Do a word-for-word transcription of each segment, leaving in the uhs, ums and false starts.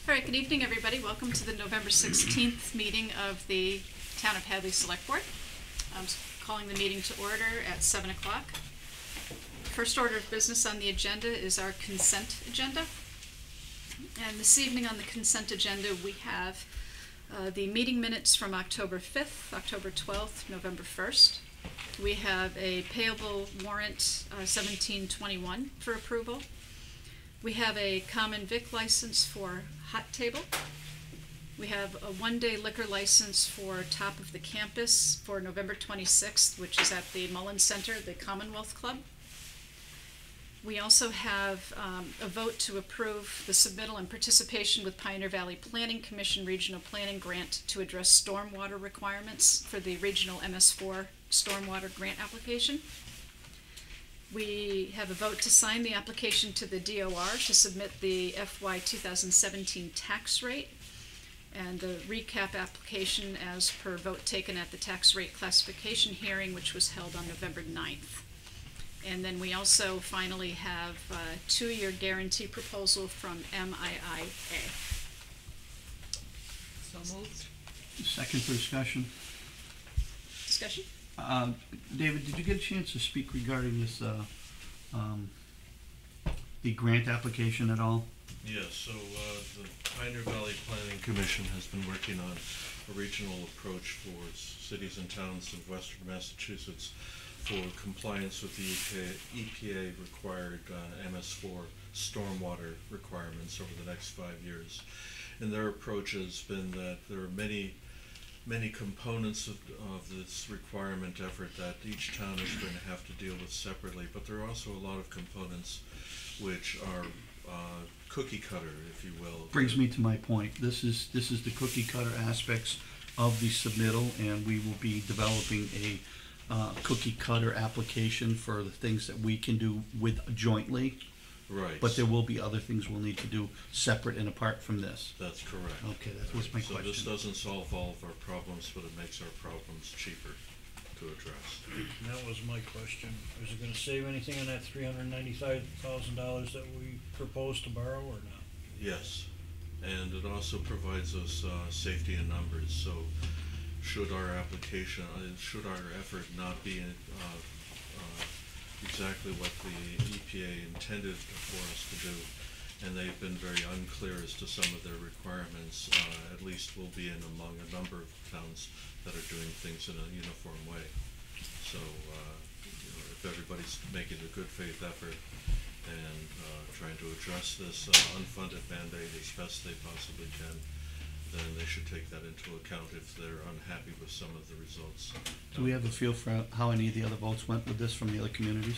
All right, good evening, everybody. Welcome to the November sixteenth meeting of the Town of Hadley Select Board. I'm calling the meeting to order at seven o'clock. First order of business on the agenda is our consent agenda. And this evening on the consent agenda, we have uh, the meeting minutes from October fifth, October twelfth, November first. We have a payable warrant uh, seventeen twenty-one for approval. We have a common vic license for Hot Table. We have a one-day liquor license for Top of the Campus for November twenty-sixth, which is at the Mullins Center, the Commonwealth Club. We also have um, a vote to approve the submittal and participation with Pioneer Valley Planning Commission Regional Planning Grant to address stormwater requirements for the Regional M S four Stormwater Grant application. We have a vote to sign the application to the D O R to submit the F Y two thousand seventeen tax rate and the recap application as per vote taken at the tax rate classification hearing, which was held on November ninth. And then we also finally have a two-year guarantee proposal from M I I A. So moved. Second for discussion. Discussion? Uh, David, did you get a chance to speak regarding this, uh, um, the grant application at all? Yes, so uh, the Pioneer Valley Planning Commission has been working on a regional approach for cities and towns of western Massachusetts for compliance with the E P A required uh, M S four stormwater requirements over the next five years. And their approach has been that there are many many components of, of this requirement effort that each town is going to have to deal with separately, but there are also a lot of components which are uh, cookie cutter, if you will. Brings me to my point. This is this is the cookie cutter aspects of the submittal, and we will be developing a uh, cookie cutter application for the things that we can do with jointly. Right. But there will be other things we'll need to do separate and apart from this. That's correct. Okay, that was my so question. this doesn't solve all of our problems, but it makes our problems cheaper to address. That was my question. Is it gonna save anything on that three hundred ninety-five thousand dollars that we proposed to borrow or not? Yes, and it also provides us uh, safety in numbers. So, should our application, uh, should our effort not be uh, uh, exactly what the E P A intended for us to do, and they've been very unclear as to some of their requirements, uh, at least we'll be in among a number of towns that are doing things in a uniform way. So, uh, you know, if everybody's making a good faith effort and uh, trying to address this uh, unfunded mandate as best they possibly can, then they should take that into account if they're unhappy with some of the results. Do we have a feel for how any of the other votes went with this from the other communities?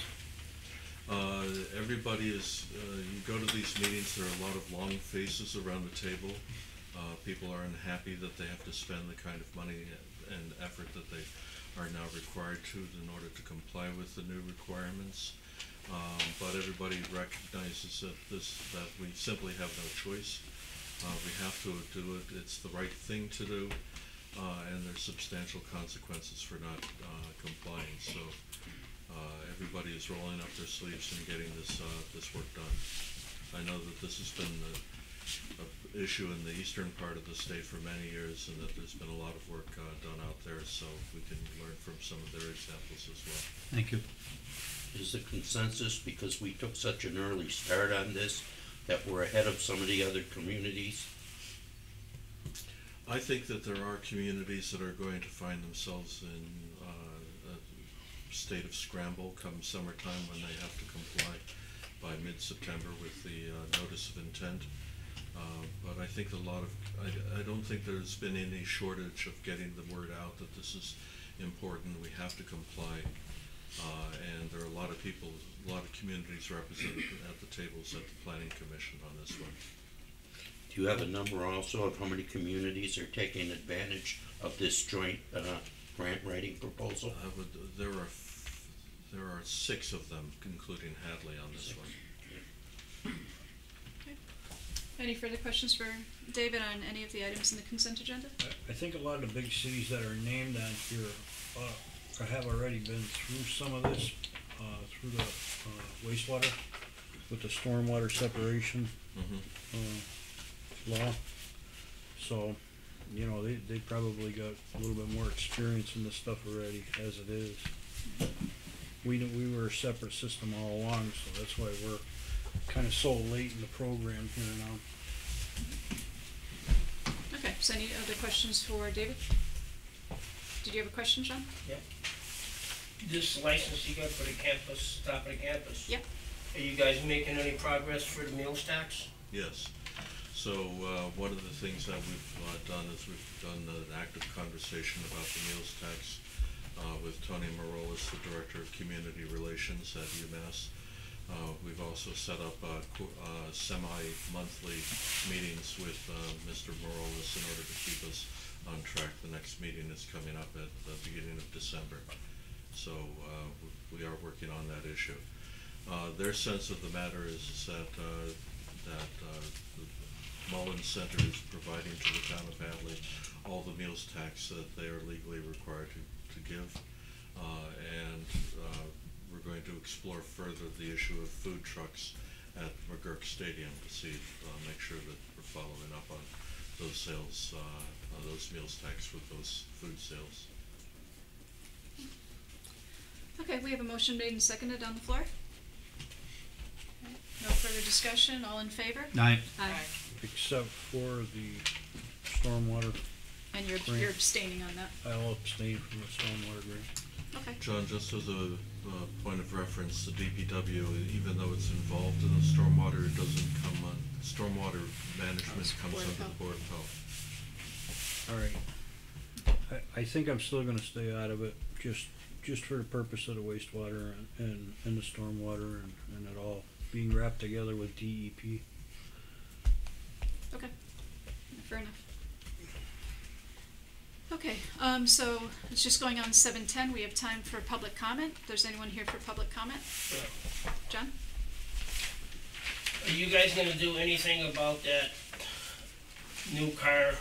Uh, everybody is, uh, you go to these meetings, there are a lot of long faces around the table. Uh, people are unhappy that they have to spend the kind of money and effort that they are now required to in order to comply with the new requirements. Um, but everybody recognizes that this, that we simply have no choice. Uh, we have to do it, it's the right thing to do, uh, and there's substantial consequences for not uh, complying. So uh, everybody is rolling up their sleeves and getting this uh, this work done. I know that this has been an issue in the eastern part of the state for many years, and that there's been a lot of work uh, done out there, so we can learn from some of their examples as well. Thank you. Is the consensus, because we took such an early start on this, that we're ahead of some of the other communities? I think that there are communities that are going to find themselves in uh, a state of scramble come summertime when they have to comply by mid-September with the uh, notice of intent. Uh, but I think a lot of, I, I don't think there's been any shortage of getting the word out that this is important, we have to comply. Uh, and there are a lot of people, a lot of communities represented at the tables at the Planning Commission on this one. Do you have a number also of how many communities are taking advantage of this joint uh, grant writing proposal? I would, there are f there are six of them, including Hadley, on this one. Okay. Any further questions for David on any of the items in the consent agenda? I, I think a lot of the big cities that are named on here uh, have already been through some of this, uh, through the uh, wastewater with the stormwater separation. Mm-hmm. uh, law. So, you know, they, they probably got a little bit more experience in this stuff already as it is. We knew, we were a separate system all along, so that's why we're kinda so late in the program here now. Okay, so any other questions for David? Did you have a question, John? This license you got for the campus, top of the campus? Yep. Are you guys making any progress for the meals tax? Yes. So, uh, one of the things that we've, uh, done is we've done an active conversation about the meals tax, uh, with Tony Marolis, the Director of Community Relations at UMass. Uh, we've also set up, uh, qu- uh, semi-monthly meetings with, uh, Mister Marolis in order to keep us on track. The next meeting is coming up at the beginning of December. So, uh, we- we are working on that issue. Uh, their sense of the matter is is that, uh, that, uh, the Mullins Center is providing to the town of Hadley all the meals tax that they are legally required to, to give. Uh, and, uh, we're going to explore further the issue of food trucks at McGurk Stadium to see, uh, make sure that we're following up on those sales, uh, on those meals tax with those food sales. Okay, we have a motion made and seconded on the floor. Okay, no further discussion, all in favor? Aye. Aye. Except for the stormwater, And you're, Grant. you're abstaining on that, I'll abstain from the stormwater grant. okay. John, just as a, uh point of reference, the D P W, even though it's involved in the stormwater, it doesn't come on, stormwater management comes Board of under the Health. Board of Health. Alright. I, I think I'm still gonna stay out of it, just, just for the purpose of the wastewater and, and, and the stormwater and, and it all being wrapped together with D E P. Okay, fair enough. Okay, um, so it's just going on seven ten, we have time for public comment. If there's anyone here for public comment? John? Are you guys gonna do anything about that new car,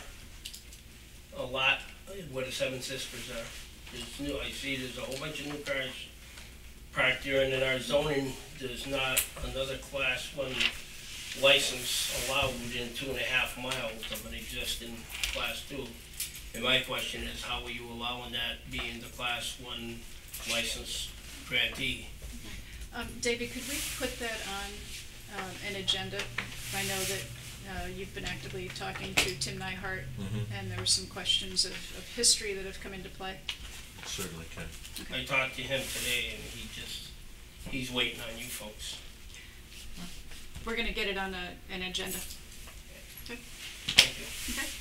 a lot where the Seven Sisters are? There's new, I see there's a whole bunch of new cars parked there, and in our zoning, there's not another class one license allowed within two and a half miles of an existing class two. And my question is, how are you allowing that being the class one license grantee? Um, David, could we put that on, um, an agenda? I know that, uh, you've been actively talking to Tim Nyhart, Mhm. and there were some questions of, of history that have come into play. Certainly can. I talked to him today, and he just, he's waiting on you folks. We're gonna get it on a, an agenda. Okay, Thank you. okay.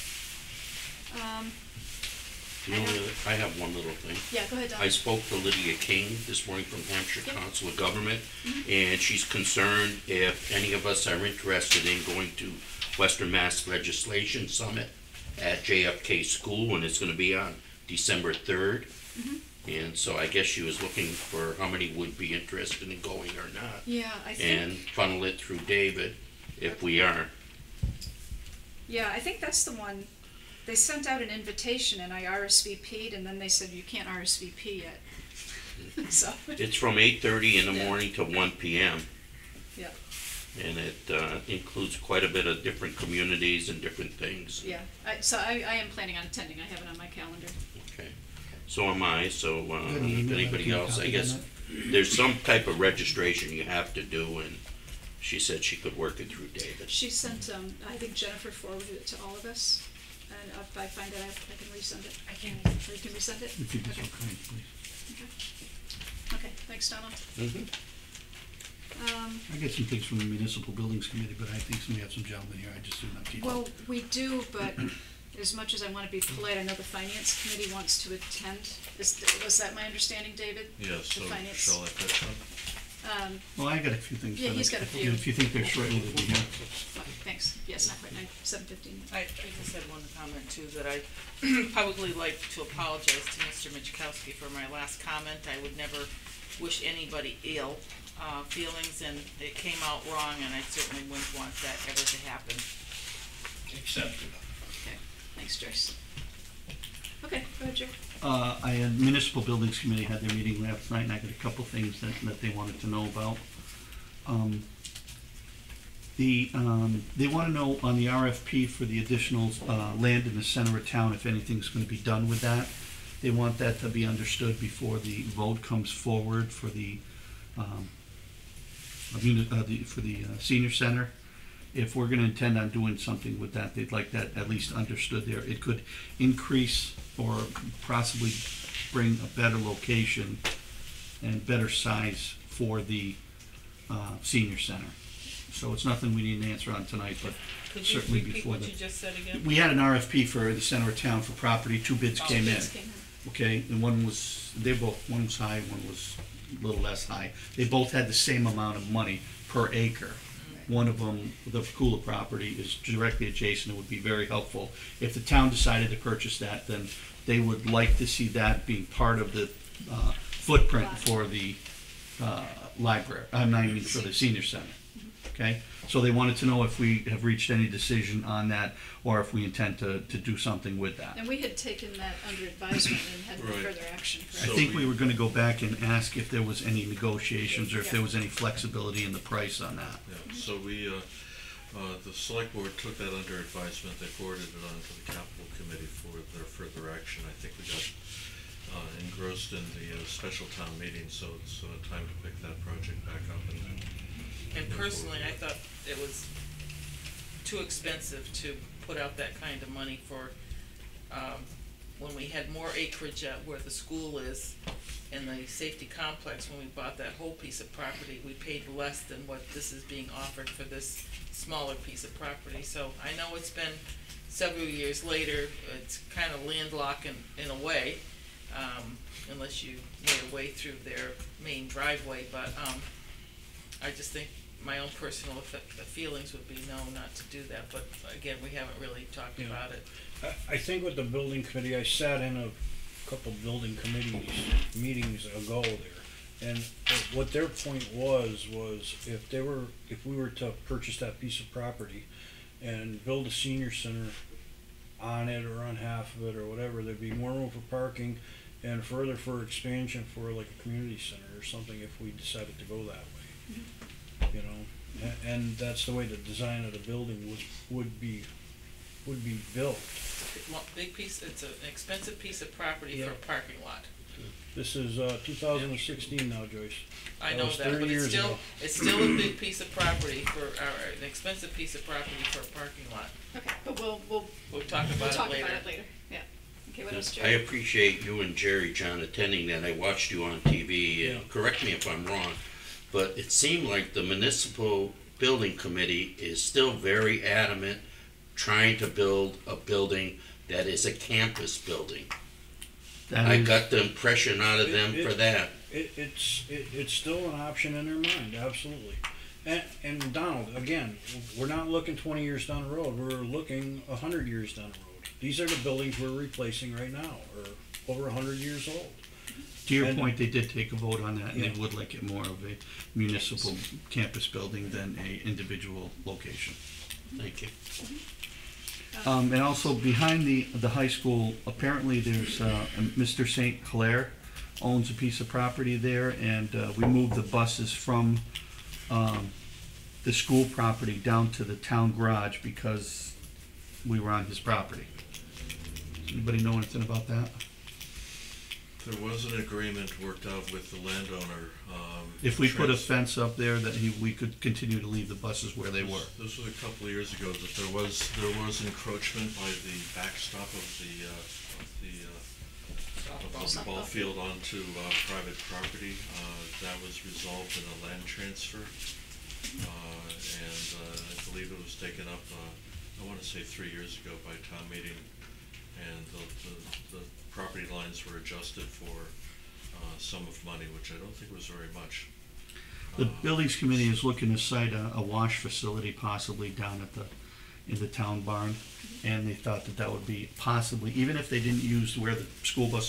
Um, The I only know- other- I have one little thing. yeah, go ahead, Don. I spoke to Lydia King this morning from Hampshire Yep. Council of Government, Mhm. and she's concerned if any of us are interested in going to Western Mass Legislation Summit at J F K School, and it's gonna be on December third. Mhm. And so I guess she was looking for how many would be interested in going or not, Yeah, I and think, funnel it through David if we are. yeah, I think that's the one, they sent out an invitation and I R S V P'd, and then they said you can't R S V P yet. So, It's from eight thirty in the Yeah. morning to one P M. yeah, And it uh, includes quite a bit of different communities and different things. yeah, I, so I, I am planning on attending, I have it on my calendar. Okay. So am I, so uh, Good, if email, anybody can you else, I copy guess, on there's some type of registration you have to do, and she said she could work it through David. She sent, um, I think Jennifer forwarded it to all of us, and if I find it, I I can resend it. I can. Or you can resend it? If you'd be so Okay. kind, please. Okay. Okay, thanks, Donald. Mhm. Um, I get some things from the Municipal Buildings Committee, but I think we have some gentlemen here, I just do not keep up. well, we do, but as much as I wanna be polite, I know the finance committee wants to attend. Is, was that my understanding, David? Yes, The so finance. shall I pitch them? Um, Well, I got a few things. Yeah, but he's I- got a few. If you think they're shortly, they'll be here. well, thanks, yes, not quite nine, seven fifteen. I, I just had one comment too, that I probably like to apologize to Mister Michkowski for my last comment. I would never wish anybody ill, uh, feelings, and it came out wrong, and I certainly wouldn't want that ever to happen. Accepted. Okay, thanks, Joyce. Okay, go ahead, Jerry. Uh, I had Municipal Buildings Committee had their meeting last night, and I got a couple things that, that they wanted to know about. Um, The, um, they wanna know on the R F P for the additional, uh, land in the center of town, if anything's gonna be done with that. They want that to be understood before the vote comes forward for the, um, I mean, uh, the, for the uh, senior center. If we're gonna intend on doing something with that, they'd like that at least understood there. It could increase or possibly bring a better location and better size for the, uh, senior center. So it's nothing we need an answer on tonight, but Could you certainly repeat before what the. you just said again? We had an R F P for the center of town for property, two bids Oh, came in, Bids came in. okay, and one was, they both, one was high, one was a little less high. They both had the same amount of money per acre. One of them, the Kula property, is directly adjacent, it would be very helpful. If the town decided to purchase that, then they would like to see that being part of the, uh, footprint for the, uh, library, I'm not even for the senior center, okay? So they wanted to know if we have reached any decision on that, or if we intend to, to do something with that. And we had taken that under advisement and had no Right. further action. I So think we- we were gonna go back and ask if there was any negotiations, or if there was any flexibility in the price on that. Yeah, so we, uh, uh, the select board took that under advisement, they forwarded it on to the capital committee for their further action. I think we got, uh, engrossed in the, uh, special town meeting, so it's, uh, time to pick that project back up and. And personally, I thought it was too expensive to put out that kind of money for, um, when we had more acreage at where the school is in the safety complex, when we bought that whole piece of property, we paid less than what this is being offered for this smaller piece of property. So I know it's been several years later, it's kind of landlocked in, in a way, um, unless you made a way through their main driveway, but, um, I just think my own personal effect, feelings would be no, not to do that, but again, we haven't really talked Yeah. about it. I, I think with the building committee, I sat in a couple building committees meetings ago there. And what their point was, was if they were, if we were to purchase that piece of property and build a senior center on it or on half of it or whatever, there'd be more room for parking and further for expansion for like a community center or something if we decided to go that way. You know, and, and that's the way the design of the building would, would be, would be built. Lo- Big piece, it's an expensive piece of property for Yeah. a parking lot. This is, uh, two thousand sixteen now, Joyce. I That know was that, thirty but it's years still, ago. it's still a big piece of property for, or an expensive piece of property for a parking lot. Okay, but we'll, we'll, We'll talk we'll about talk it later. about it later, yeah. Okay, what else, I Jerry? appreciate you and Jerry, John, attending that. I watched you on T V, and Yeah. correct me if I'm wrong, but it seemed like the municipal building committee is still very adamant trying to build a building that is a campus building. That I is- got the impression out of them It- for it- that. It, it's, it, it's still an option in their mind, absolutely. And, and Donald, again, we're not looking twenty years down the road, we're looking a hundred years down the road. These are the buildings we're replacing right now, or over a hundred years old. To your And- point, they did take a vote on that, and they Yeah. would like it more of a municipal campus building than a individual location. Thank you. Um, and also behind the, the high school, apparently there's, uh, Mister Saint Clair owns a piece of property there, and, uh, we moved the buses from, um, the school property down to the town garage because we were on his property. Anybody know anything about that? There was an agreement worked out with the landowner, um. If we put a trans- fence up there, that he, we could continue to leave the buses where they This- were. This was a couple of years ago, that there was, there was encroachment by the backstop of the, uh, of the, uh, of the Softball. ball field onto, uh, private property. Uh, that was resolved in a land transfer. Uh, and, uh, I believe it was taken up, uh, I wanna say three years ago by town meeting. And the, the, the property lines were adjusted for, uh, sum of money, which I don't think was very much. The Uh, buildings committee is looking to site a, a wash facility possibly down at the, in the town barn. And they thought that that would be possibly, even if they didn't use where the school buses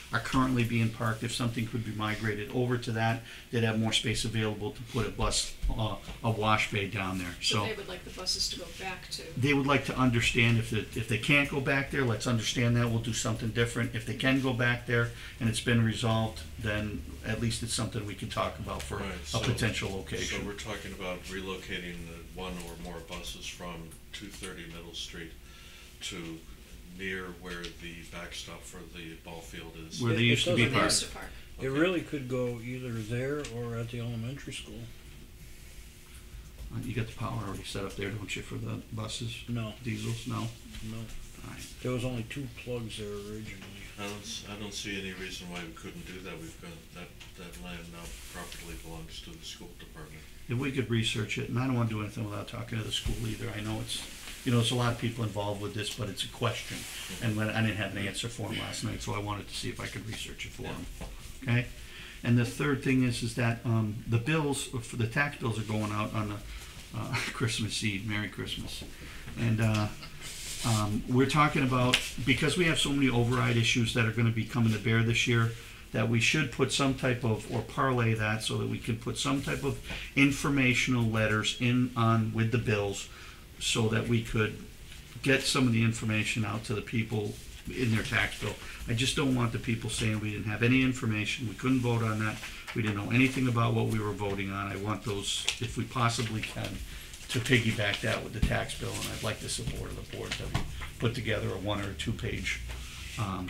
are currently being parked, if something could be migrated over to that, they'd have more space available to put a bus, uh, a wash bay down there, So so. they would like the buses to go back to, They would like to understand if, it- if they can't go back there, let's understand that, we'll do something different. If they can go back there and it's been resolved, then at least it's something we can talk about for Right, a so- potential So location. we're talking about relocating the one or more buses from two thirty Middle Street to near where the backstop for the ball field is. Where they It- it used to be doesn't they parked. used to park. It Okay. really could go either there or at the elementary school. Uh, You got the power already set up there, don't you, for the buses, No, diesels? No? no. Alright. There was only two plugs there originally. I don't, s- I don't see any reason why we couldn't do that. We've got, that, that land now properly belongs to the school department. If we could research it, and I don't wanna do anything without talking to the school either, I know it's, you know, there's a lot of people involved with this, but it's a question. And when, I didn't have an answer for him last night, so I wanted to see if I could research it for him, okay? And the third thing is, is that, um, the bills, for the tax bills are going out on the, uh, Christmas Eve, Merry Christmas. And, uh, um, we're talking about, because we have so many override issues that are gonna be coming to bear this year, that we should put some type of, or parlay that so that we can put some type of informational letters in on with the bills so that we could get some of the information out to the people in their tax bill. I just don't want the people saying we didn't have any information, we couldn't vote on that, we didn't know anything about what we were voting on. I want those, if we possibly can, to piggyback that with the tax bill, and I'd like the support of the board that we put together a one or two page um,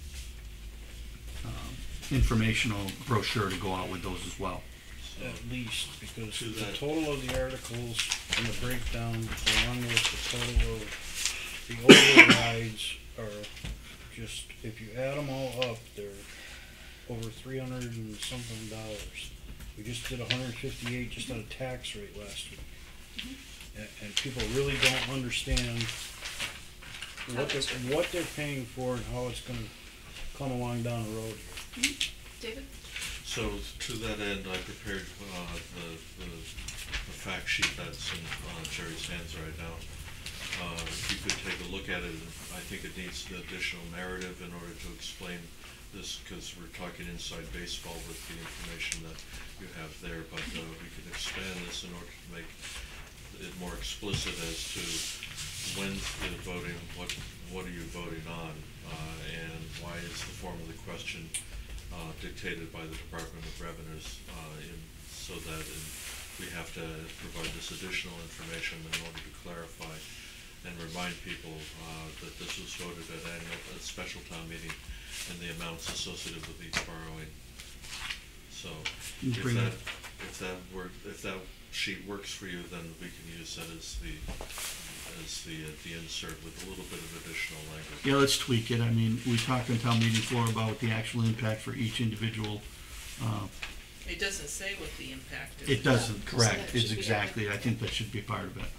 um, informational brochure to go out with those as well. At least, because To the that- total of the articles and the breakdown, along with the total of the overrides are just, if you add them all up, they're over three hundred and something dollars. We just did hundred and fifty-eight just on a tax rate last week. And, and people really don't understand what they're, what they're paying for and how it's gonna come along down the road here. David? So to that end, I prepared, uh, the, the, the fact sheet that's in, uh, Jerry's hands right now. Uh, if you could take a look at it, I think it needs the additional narrative in order to explain this, cause we're talking inside baseball with the information that you have there, but, uh, we can expand this in order to make it more explicit as to when's the voting, what, what are you voting on, uh, and why is the form of the question uh, dictated by the Department of Revenues, uh, in, so that in, we have to provide this additional information in order to clarify and remind people, uh, that this was voted at annual, at special town meeting, and the amounts associated with each borrowing. So, You if bring that, it- if that work, if that sheet works for you, then we can use that as the, as the, uh, the insert with a little bit of additional language. Yeah, let's tweak it. I mean, we talked on town meeting floor about the actual impact for each individual. uh, It doesn't say what the impact is. It doesn't, So correct, that it's should be exactly, I think that should be part of it.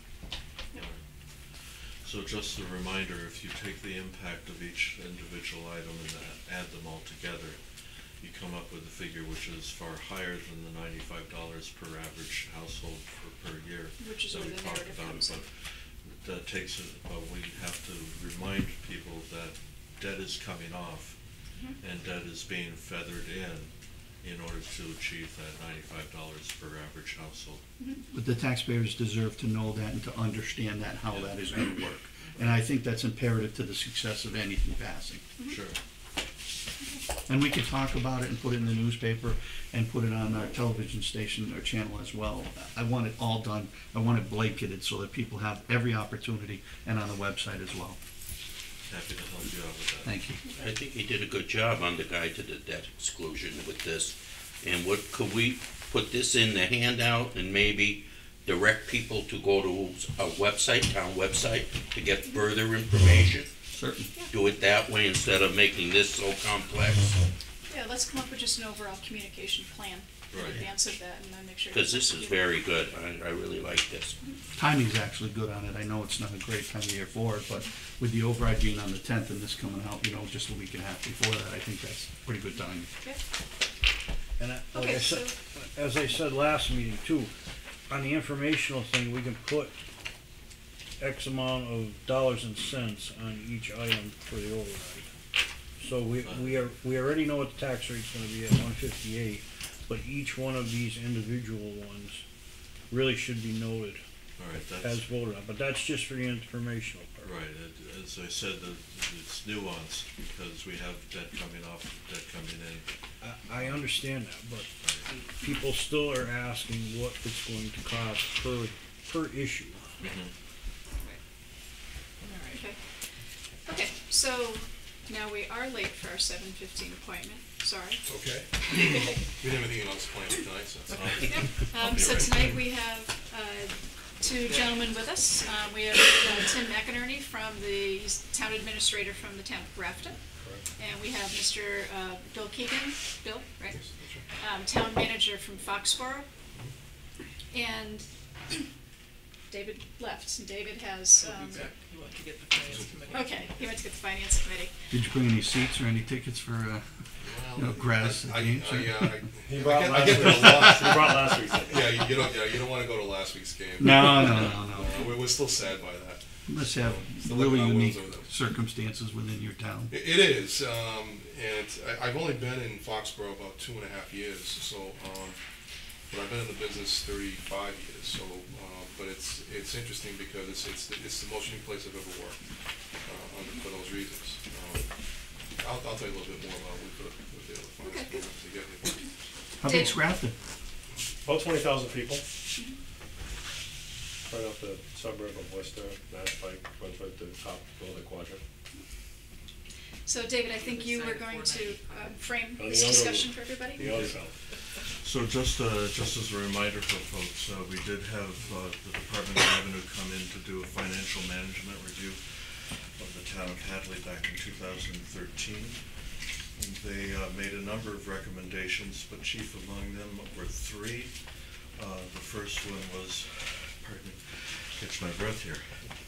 So just a reminder, if you take the impact of each individual item and a- add them all together, you come up with a figure which is far higher than the ninety-five dollars per average household per, per year. Which is that where we the talked narrative about, comes in. but that takes, it- but we have to remind people that debt is coming off Mhm. and debt is being feathered in in order to achieve that ninety-five dollars per average household. But the taxpayers deserve to know that and to understand that, how that is gonna work. And I think that's imperative to the success of anything passing. Sure. And we can talk about it and put it in the newspaper and put it on our television station or channel as well. I want it all done, I want it blanketed so that people have every opportunity, and on the website as well. Happy to help you out with that. Thank you. I think he did a good job on the guide to the debt exclusion with this. And what, could we put this in the handout and maybe direct people to go to a website, town website, to get further information? Certain. Do it that way instead of making this so complex? Yeah, let's come up with just an overall communication plan in Right. advance of that, and then make sure. Because this is very good, I, I really like this. Timing's actually good on it. I know it's not a great time of year for it, but with the override being on the tenth and this coming out, you know, just a week and a half before that, I think that's pretty good timing. Yeah. And I- like Okay, I said, so- as I said last meeting too, on the informational thing, we can put X amount of dollars and cents on each item for the override. So we, we are, we already know what the tax rate's gonna be at one fifty-eight, but each one of these individual ones really should be noted All right, as that's, voted on, but that's just for the informational part. right, it- as I said, the- it's nuanced, because we have debt coming off, debt coming in. I, I understand that, but people still are asking what it's going to cost per, per issue. Okay. Okay, so now we are late for our seven fifteen appointment, sorry. Okay. We didn't have anything else planned tonight, so that's all. Um, be so right tonight we have, uh, two gentlemen with us. Um, we have uh, Tim McInerney from the, he's town administrator from the town of Grafton. And we have Mister uh, Bill Keegan, Bill, right? Yes, that's right. Um, town manager from Foxborough. And David left, and David has, um, You want to get the finance committee. okay, he went to get the finance committee. Did you bring any seats or any tickets for, uh, you know, gratis I, I, games? I, uh, I, He I brought get, I last get week's- there a lot. He brought last week's. Yeah, you, you don't, yeah, you don't wanna go to last week's game. No, no, no, no. Uh, we're, we're still sad by that. You must have Still really looking out unique windows over them. circumstances within your town. It, it is, um, and I, I've only been in Foxborough about two and a half years, so, um, but I've been in the business thirty-five years, so, um, but it's, it's interesting because it's, it's, the- it's the most unique place I've ever worked, uh, under, for those reasons. Um, I'll, I'll tell you a little bit more about what we put, with the other finance Okay. program to get here. How big's Grafton? About twenty thousand people. Right off the suburb of Worcester, Mass Pike, runs right to the top of the quadrant. So David, I think you were going to um, frame On the this other discussion one. for everybody? The other fellow. So just, uh, just as a reminder for folks, uh, we did have, uh, the Department of Revenue come in to do a financial management review of the town of Hadley back in two thousand thirteen. And they, uh, made a number of recommendations, but chief among them were three. Uh, the first one was, pardon me, catch my breath here.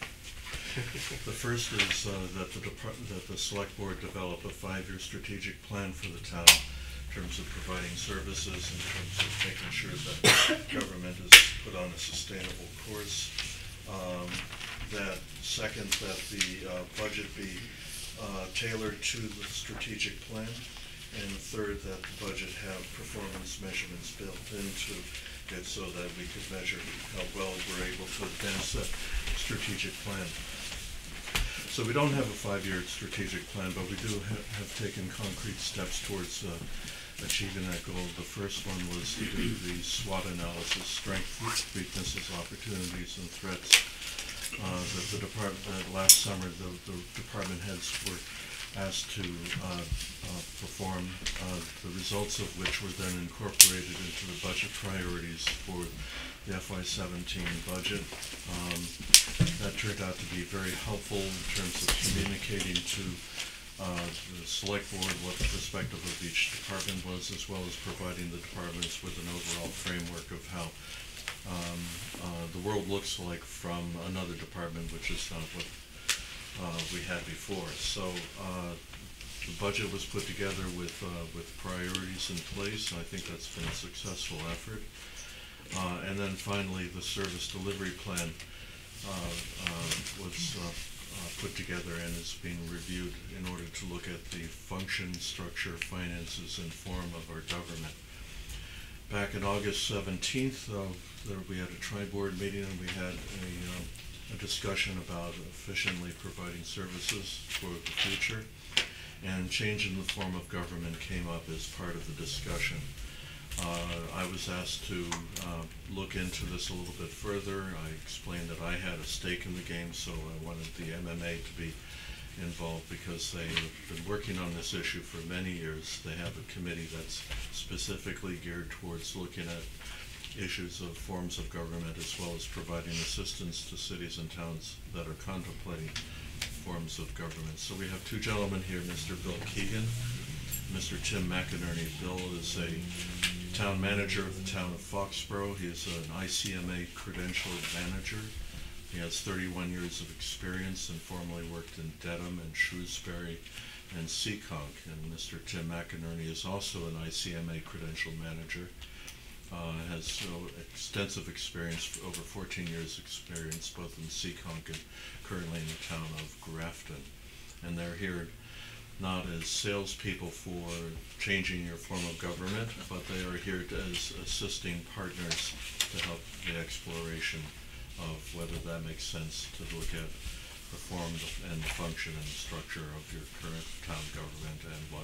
The first is, uh, that the depart, that the select board develop a five-year strategic plan for the town in terms of providing services, in terms of making sure that government is put on a sustainable course. Um, that second, that the, uh, budget be, uh, tailored to the strategic plan. And third, that the budget have performance measurements built into it so that we could measure how well we're able to advance that strategic plan. So we don't have a five-year strategic plan, but we do have, have taken concrete steps towards uh, achieving that goal. The first one was to do the SWOT analysis, strengths, weaknesses, opportunities, and threats. Uh, that the department, uh, last summer, the, the department heads were asked to uh, uh, perform, uh, the results of which were then incorporated into the budget priorities for the F Y seventeen budget. Um, that turned out to be very helpful in terms of communicating to uh, the select board what the perspective of each department was, as well as providing the departments with an overall framework of how um, uh, the world looks like from another department, which is not what uh, we had before. So uh, the budget was put together with uh, with priorities in place, and I think that's been a successful effort. Uh, and then finally, the service delivery plan uh, uh, was uh, uh, put together and is being reviewed in order to look at the function, structure, finances, and form of our government. Back in August seventeenth, uh, there we had a tri-board meeting, and we had a, um, a discussion about efficiently providing services for the future. And change in the form of government came up as part of the discussion. Uh, I was asked to uh, look into this a little bit further. I explained that I had a stake in the game, so I wanted the M M A to be involved because they've been working on this issue for many years. They have a committee that's specifically geared towards looking at issues of forms of government, as well as providing assistance to cities and towns that are contemplating forms of government. So we have two gentlemen here, Mister Bill Keegan, Mister Tim McInerney. Bill is a town manager of the town of Foxborough. He is an I C M A credentialed manager. He has thirty-one years of experience and formerly worked in Dedham and Shrewsbury and Seekonk. And Mister Tim McInerney is also an I C M A credentialed manager. Uh, has uh, extensive experience, over fourteen years experience, both in Seekonk and currently in the town of Grafton. And they're here not as salespeople for changing your form of government, but they are here to, as assisting partners to help the exploration of whether that makes sense to look at the form and the function and structure of your current town government and what,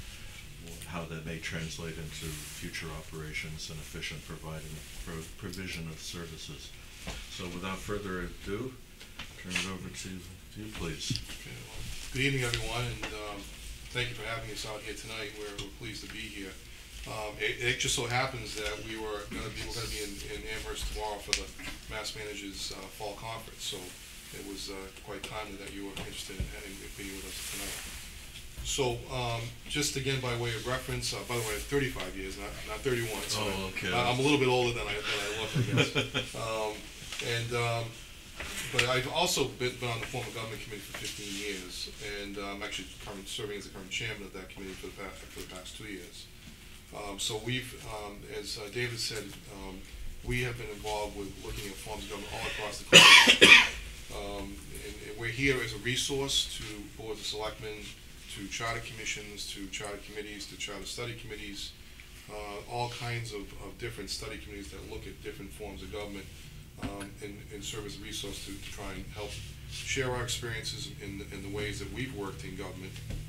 how that may translate into future operations and efficient providing, pro- provision of services. So without further ado, turn it over to you, please. Okay, well, good evening, everyone, and um, thank you for having us out here tonight. We're, we're pleased to be here. Um, it, it just so happens that we were going to be we're going to be in, in Amherst tomorrow for the Mass Managers uh, Fall Conference. So it was uh, quite timely that you were interested in having being with us tonight. So um, just again by way of reference, uh, by the way, thirty-five years, not not thirty-one. So Oh, okay. I, I'm a little bit older than I than I look, I guess. um, and um, But I've also been, been on the former government committee for fifteen years, and I'm um, actually current, serving as the current chairman of that committee for the past, for the past two years. Um, so we've, um, as uh, David said, um, we have been involved with looking at forms of government all across the country. um, and, and we're here as a resource to boards of selectmen, to charter commissions, to charter committees, to charter study committees, uh, all kinds of, of different study committees that look at different forms of government. Um, and, and serve as a resource to, to try and help share our experiences in the, in the ways that we've worked in government,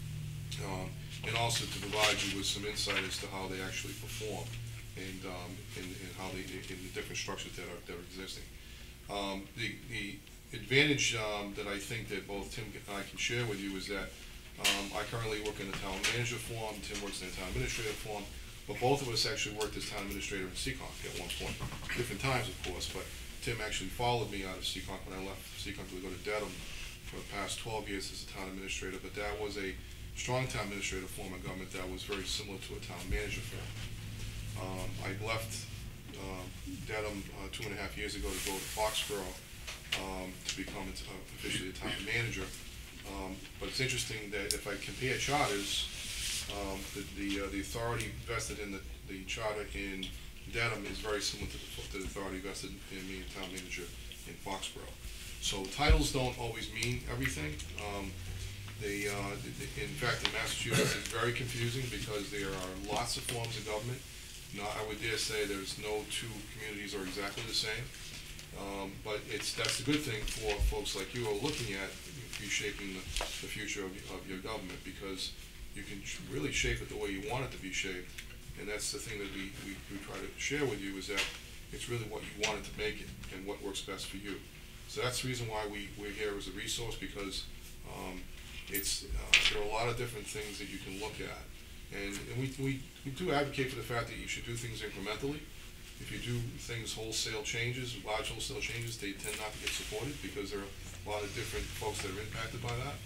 um, and also to provide you with some insight as to how they actually perform and, um, and, and how they, in the different structures that are, that are existing. Um, the, the advantage um, that I think that both Tim and I can share with you is that um, I currently work in the town manager form, Tim works in the town administrator form, but both of us actually worked as town administrator in Seekonk at one point, different times of course, but Tim actually followed me out of Seekonk when I left Seekonk to go to Dedham for the past twelve years as a town administrator, but that was a strong town administrator form of government that was very similar to a town manager form. Um, I left um, Dedham uh, two and a half years ago to go to Foxborough um, to become uh, officially a town manager. Um, but it's interesting that if I compare charters, um, the the, uh, the authority vested in the, the charter in Dedham is very similar to the, to the authority vested in me, town manager in Foxborough. So titles don't always mean everything. Um, they, uh, they, in fact, in Massachusetts, it's very confusing because there are lots of forms of government. Not, I would dare say there's no two communities are exactly the same. Um, but it's that's the good thing for folks like you who are looking at reshaping the, the future of, of your government, because you can really shape it the way you want it to be shaped. And that's the thing that we, we, we try to share with you, is that it's really what you want it to make it and what works best for you. So that's the reason why we, we're here as a resource, because um, it's, uh, there are a lot of different things that you can look at. And, and we, we, we do advocate for the fact that you should do things incrementally. If you do things wholesale changes, large wholesale changes, they tend not to get supported because there are a lot of different folks that are impacted by that.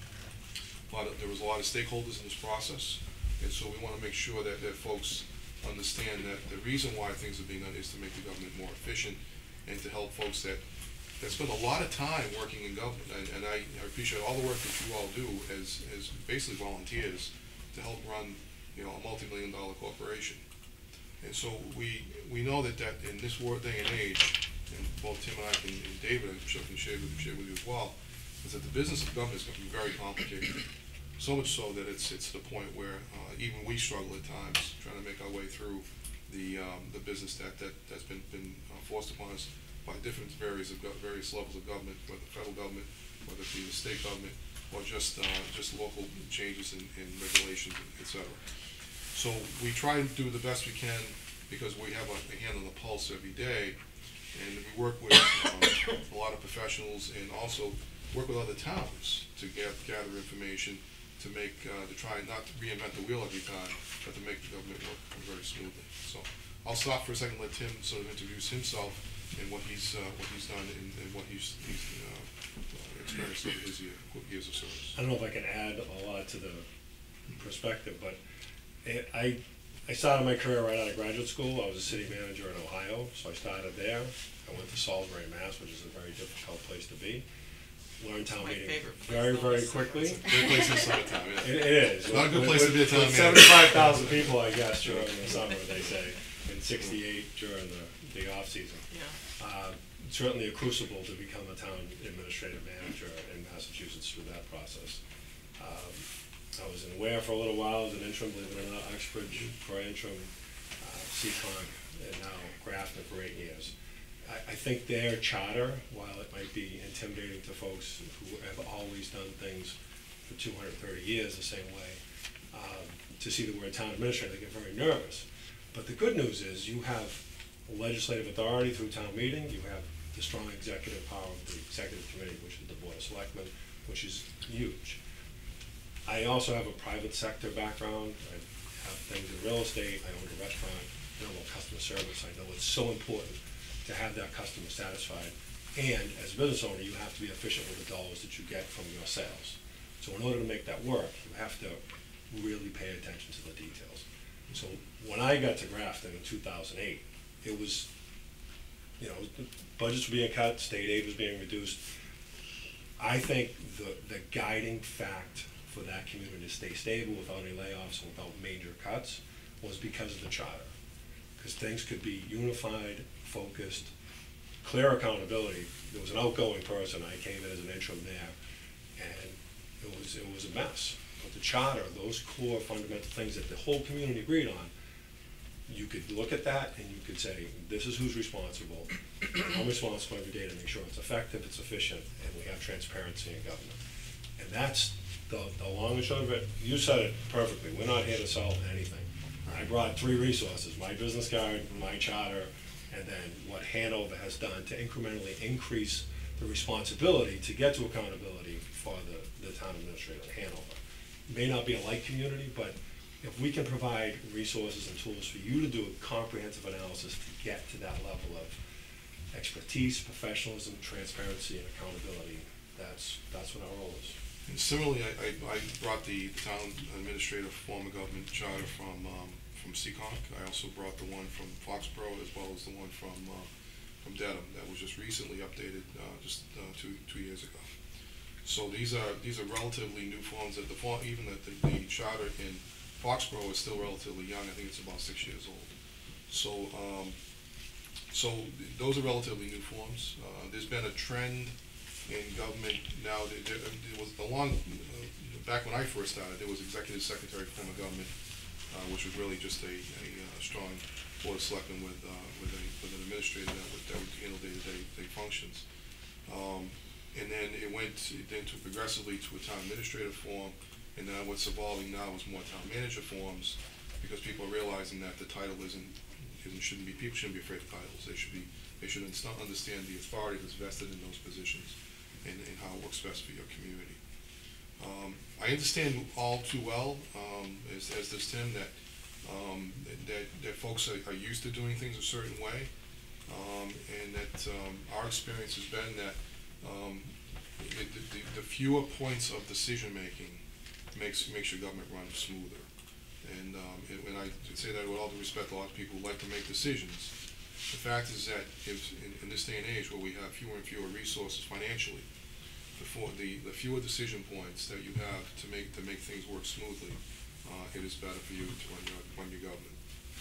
A lot of, there was a lot of stakeholders in this process. And so we want to make sure that, that folks understand that the reason why things are being done is to make the government more efficient and to help folks that, that spend a lot of time working in government. And, and I, I appreciate all the work that you all do as, as basically volunteers to help run, you know, a multi-million dollar corporation. And so we, we know that, that in this world day and age, and both Tim and I can, and David, I'm sure can share with, share with you as well, is that the business of government is going to be very complicated. So much so that it's it's the point where uh, even we struggle at times trying to make our way through the um, the business that that that's been been uh, forced upon us by different various of go- various levels of government, whether the federal government, whether it be the state government, or just uh, just local changes in, in regulations, et cetera. So we try and do the best we can because we have a, a hand on the pulse every day, and we work with um, a lot of professionals and also work with other towns to get, gather information. To make, uh, to try not to reinvent the wheel every time, but to make the government work very smoothly. So I'll stop for a second, and let Tim sort of introduce himself and what he's uh, what he's done and, and what he's, he's uh, experienced over his year, years of service. I don't know if I can add a lot to the perspective, but it, I I started my career right out of graduate school. I was a city manager in Ohio, so I started there. I went to Salisbury, Mass, which is a very difficult place to be. Learned town My meeting favorite place very, though very is quickly. Good place in the summertime, yeah. It, it is. It's not a good With- place to with- be a town with manager. seventy-five thousand people, I guess, during the summer, they say, and sixty-eight during the, the off-season. Yeah. Uh, certainly a crucible to become a town administrative manager in Massachusetts through that process. Um, I was in Ware for a little while as an interim, believe it or not, Uxbridge for interim, uh, Seacon, and now Grafton for eight years. I, I think their charter, while it might be intimidating to folks who have always done things for two hundred thirty years the same way, um, to see the word town administrator, they get very nervous. But the good news is you have legislative authority through town meeting, you have the strong executive power of the executive committee, which is the board of selectmen, which is huge. I also have a private sector background. I have things in real estate. I own a restaurant. I know about customer service. I know it's so important to have that customer satisfied. And as a business owner, you have to be efficient with the dollars that you get from your sales. So in order to make that work, you have to really pay attention to the details. So when I got to Grafton in two thousand eight, it was, you know, budgets were being cut, state aid was being reduced. I think the, the guiding fact for that community to stay stable without any layoffs and without major cuts was because of the charter. Because things could be unified, focused, clear accountability. There was an outgoing person, I came in as an interim there, and it was, it was a mess. But the charter, those core fundamental things that the whole community agreed on, you could look at that and you could say, this is who's responsible. I'm responsible every day to make sure it's effective, it's efficient, and we have transparency in government. And that's the, the long and short of it. You said it perfectly. We're not here to sell anything. I brought three resources, my business card, my charter, and then what Hanover has done to incrementally increase the responsibility to get to accountability for the, the town administrator in Hanover. It may not be a like community, but if we can provide resources and tools for you to do a comprehensive analysis to get to that level of expertise, professionalism, transparency, and accountability, that's that's what our role is. And similarly, I, I, I brought the town administrative form of government charter from um, from Seekonk. I also brought the one from Foxborough as well as the one from uh, from Dedham that was just recently updated uh, just uh, two two years ago. So these are these are relatively new forms. That the form, even that the, the charter in Foxborough is still relatively young. I think it's about six years old. So um, so those are relatively new forms. Uh, there's been a trend in government now. There, there was a long uh, back when I first started. There was executive secretary form of government, uh, which was really just a, a uh, strong board of selectmen with uh, with, a, with an administrator that would, that would handle day-to-day day functions. Um, and then it went then to progressively to a town administrative form, and now what's evolving now is more town manager forms, because people are realizing that the title isn't isn't shouldn't be people shouldn't be afraid of titles. They should be they should understand the authority that's vested in those positions, and, and how it works best for your community. Um, I understand all too well, um, as, as does Tim, that, um, that, that folks are, are used to doing things a certain way, um, and that um, our experience has been that um, it, the, the fewer points of decision-making makes, makes your government run smoother. And, um, it, and I say that with all due respect, a lot of people like to make decisions. The fact is that if, in, in this day and age where we have fewer and fewer resources financially, the, for, the, the fewer decision points that you have to make to make things work smoothly, uh, it is better for you to run your, run your government.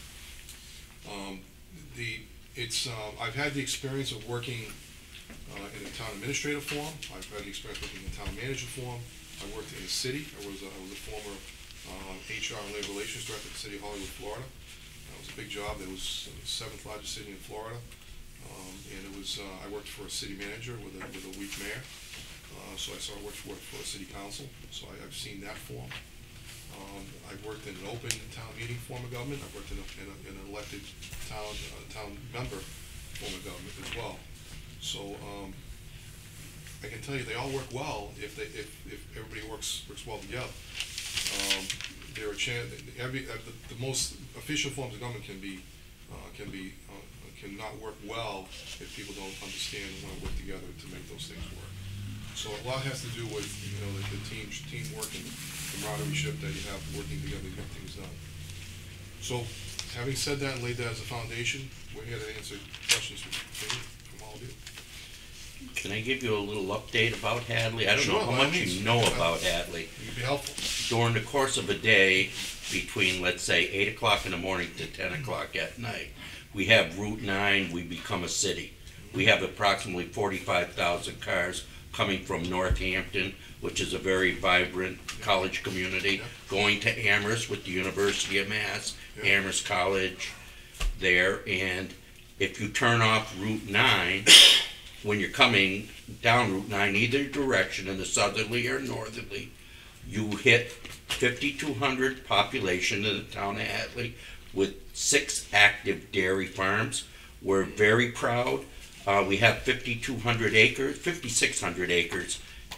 Um, the, it's, uh, I've had the experience of working uh, in a town administrative form. I've had the experience working in a town manager form. I worked in a city. I was a, I was a former uh, H R and labor relations director at the city of Hollywood, Florida. That was a big job. It was the seventh largest city in Florida. Um, and it was, uh, I worked for a city manager with a, with a weak mayor. Uh, so I started working for, for a city council. So I, I've seen that form. Um, I've worked in an open town meeting form of government. I've worked in, a, in, a, in an elected town uh, town member form of government as well. So um, I can tell you they all work well if they if, if everybody works works well together. Um, there are chance every uh, the, the most efficient forms of government can be uh, can be uh, cannot work well if people don't understand and want to work together to make those things work. So a lot has to do with, you know, the, the team teamwork and camaraderie that you have working together to get things done. So, having said that and laid that as a foundation, we're here to answer questions from, from all of you. Can I give you a little update about Hadley? I don't Sure, know how by all much means. you know about Hadley. You'd be helpful. During the course of a day, between, let's say, eight o'clock in the morning to ten o'clock at night, we have Route nine, we become a city. We have approximately forty-five thousand cars coming from Northampton, which is a very vibrant college community, Yeah. going to Amherst with the University of Mass, Yeah. Amherst College there, and if you turn off Route nine, when you're coming down Route nine, either direction, in the southerly or northerly, you hit fifty-two hundred population in the town of Hadley with six active dairy farms. We're very proud. Uh, we have fifty-two hundred acres, fifty-six hundred acres,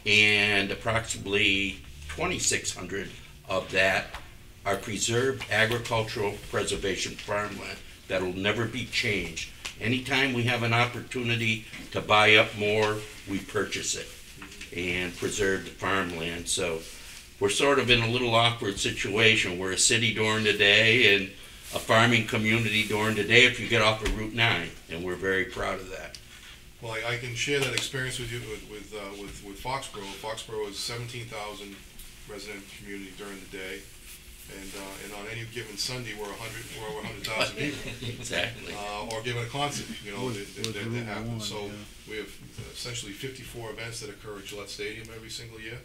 and approximately twenty-six hundred of that are preserved agricultural preservation farmland that'll never be changed. Anytime we have an opportunity to buy up more, we purchase it and preserve the farmland. So we're sort of in a little awkward situation. We're a city during the day and a farming community during the day if you get off of Route nine, and we're very proud of that. Well, I, I can share that experience with you with, with, uh, with, with Foxborough. Foxborough is seventeen thousand resident community during the day. And, uh, and on any given Sunday, we're a hundred, we're over a hundred thousand people. Exactly. Uh, or given a concert, you know, With- that, that, with that Route happens. one, So yeah. we have essentially fifty-four events that occur at Gillette Stadium every single year.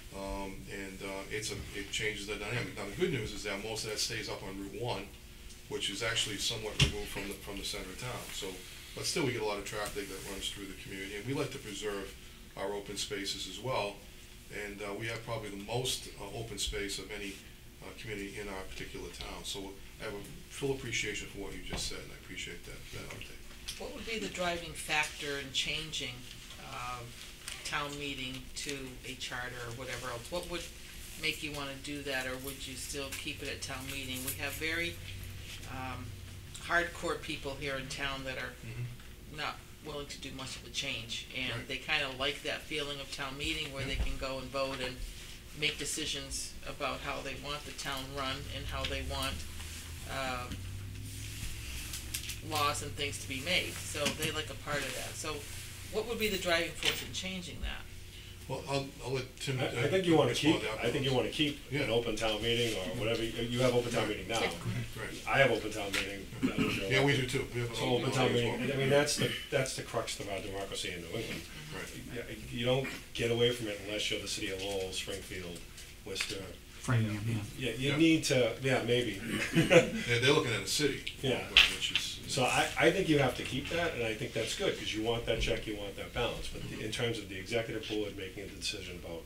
Um, and, uh, it's a, it changes the dynamic. Now, the good news is that most of that stays up on Route one, which is actually somewhat removed from the, from the center of town. So, but still, we get a lot of traffic that runs through the community, and we like to preserve our open spaces as well. And, uh, we have probably the most, uh, open space of any Uh, community in our particular town. So I have a full appreciation for what you just said, and I appreciate that, that update. What would be the driving factor in changing, um, town meeting to a charter or whatever else? What would make you wanna do that, or would you still keep it at town meeting? We have very, um, hardcore people here in town that are not willing to do much of a change, and Right. they kinda like that feeling of town meeting where they can go and vote and make decisions about how they want the town run and how they want, um, laws and things to be made, so they like a part of that. So what would be the driving force in changing that? Well, I'll, I'll let Tim. I, uh, I think you wanna respond keep, to that I think you first. wanna keep Yeah. an open town meeting or whatever, you you have open town meeting now. Right. I have open town meeting. that was your- Yeah, we do too. We have an So open town as meeting, well. I mean, that's the, that's the crux of our democracy in New England. Right. Yeah, You don't get away from it unless you're the city of Lowell, Springfield, Worcester. Framingham, yeah. Yeah, you Yeah. need to, yeah, maybe. They're, they're looking at a city. Yeah. Which is. So I, I think you have to keep that, and I think that's good, because you want that check, you want that balance. But in terms of the executive board making a decision about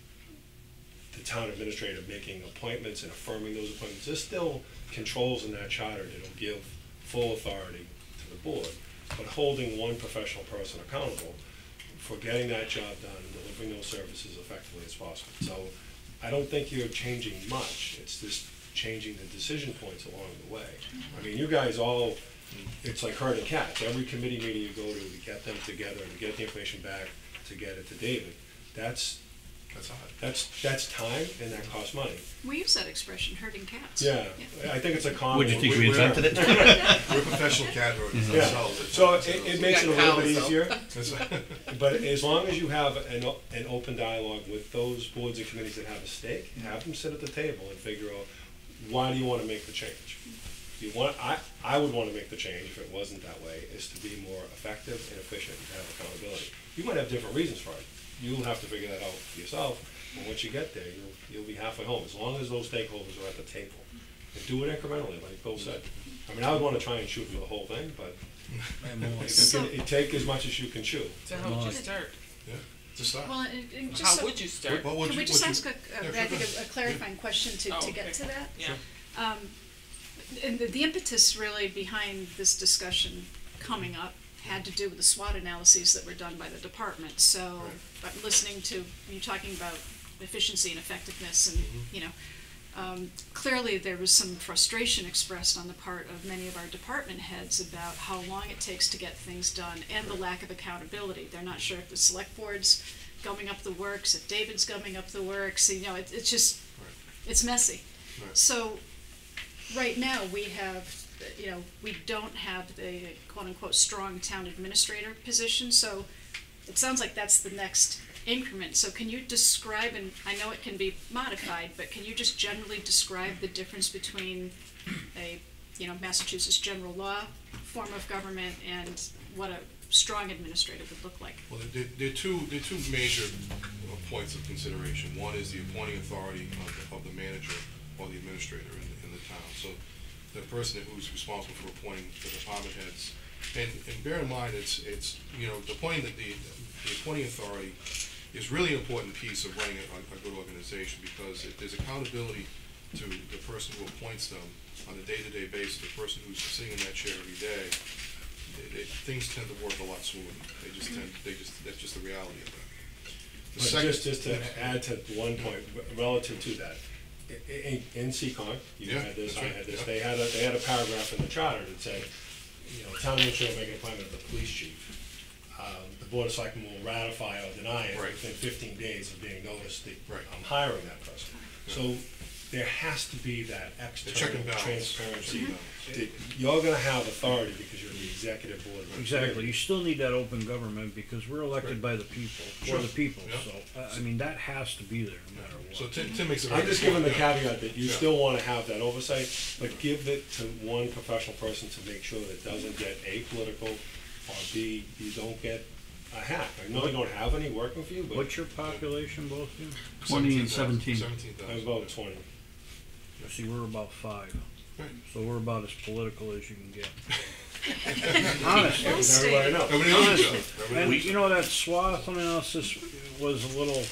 the town administrator making appointments and affirming those appointments, there's still controls in that charter that'll give full authority to the board. But holding one professional person accountable for getting that job done and delivering those services effectively as possible. So I don't think you're changing much, it's just changing the decision points along the way. I mean, you guys all, it's like herding cats. Every committee meeting you go to, to get them together, to get the information back, to get it to David, that's, That's hard. that's, that's time and that costs money. We use that expression, herding cats. Yeah, I think it's a common. Would you think we we're- invented it? We're professional cat herders Yeah, ourselves. It's- so it's- it, it it's- makes it a We little got bit cows, though. easier, it's- but as long as you have an, o- an open dialogue with those boards and committees that have a stake, have them sit at the table and figure out, why do you wanna make the change? You want, I, I would wanna make the change, if it wasn't that way, is to be more effective and efficient and have accountability. You might have different reasons for it, you'll have to figure that out for yourself, but once you get there, you'll, you'll be halfway home, as long as those stakeholders are at the table. And do it incrementally, like Bill said. I mean, I would wanna try and shoot for the whole thing, but it So- can, it take as much as you can chew. So how would you start? Just start. Well, and, and just How so, would you start? What would can you- we just what you- ask a, yeah, a, sure, I think go a, a ahead. clarifying question to, Oh, to get okay. to that? Yeah. Um, and the, the impetus really behind this discussion coming up had to do with the SWOT analyses that were done by the department. So, Right. I'm listening to you talking about efficiency and effectiveness, and Mm-hmm. you know, um, clearly there was some frustration expressed on the part of many of our department heads about how long it takes to get things done and the lack of accountability. They're not sure if the select board's gumming up the works, if David's gumming up the works. You know, it, it's just Right. it's messy. Right. So, right now, we have, you know, we don't have the quote-unquote strong town administrator position, so it sounds like that's the next increment. So can you describe, and I know it can be modified, but can you just generally describe the difference between a, you know, Massachusetts general law form of government and what a strong administrator would look like. Well, there, there are two, there are two major uh, points of consideration. One is the appointing authority of the, of the manager or the administrator in, the- in the town. So the person who's responsible for appointing the department heads. And, and bear in mind, it's, it's, you know, the appointing, the, the appointing authority is really an important piece of running a, a good organization, because if there's accountability to the person who appoints them on a day-to-day basis, the person who's sitting in that chair every day, it, it, things tend to work a lot smoother. They just tend, they just, that's just the reality of that. The But second- just, just to add to one point, relative to that, i- i- in Seccong, you Yeah, had this, I that's right, had this, yeah. they had a, they had a paragraph in the charter that said, you know, town administrator will make an appointment of the police chief. Um, the board of selectmen will ratify or deny it Right. within fifteen days of being noticed that Right. I'm hiring that person. So there has to be that The check external and balance. transparency. Check and that You're gonna have authority because you're the executive board. of the Exactly, committee. you still need that open government because we're elected by the people, Sure. for the people, Yeah. so, uh, I mean, that has to be there no matter So what. Tim, Tim makes a very I'm just good giving the point, yeah. caveat that you Yeah. still wanna have that oversight, but give it to one professional person to make sure that it doesn't get A, political, or B, you don't get a hack. I know you don't have any working for you, but What's your population, both of you? Twenty and seventeen seventeen. thousand. I was about twenty. See, we're about five, Right. so we're about as political as you can get. Honestly. Well Because everybody stated. knows. Everybody knows each Honestly. other. Everybody- And you know, that SWOT analysis was a little,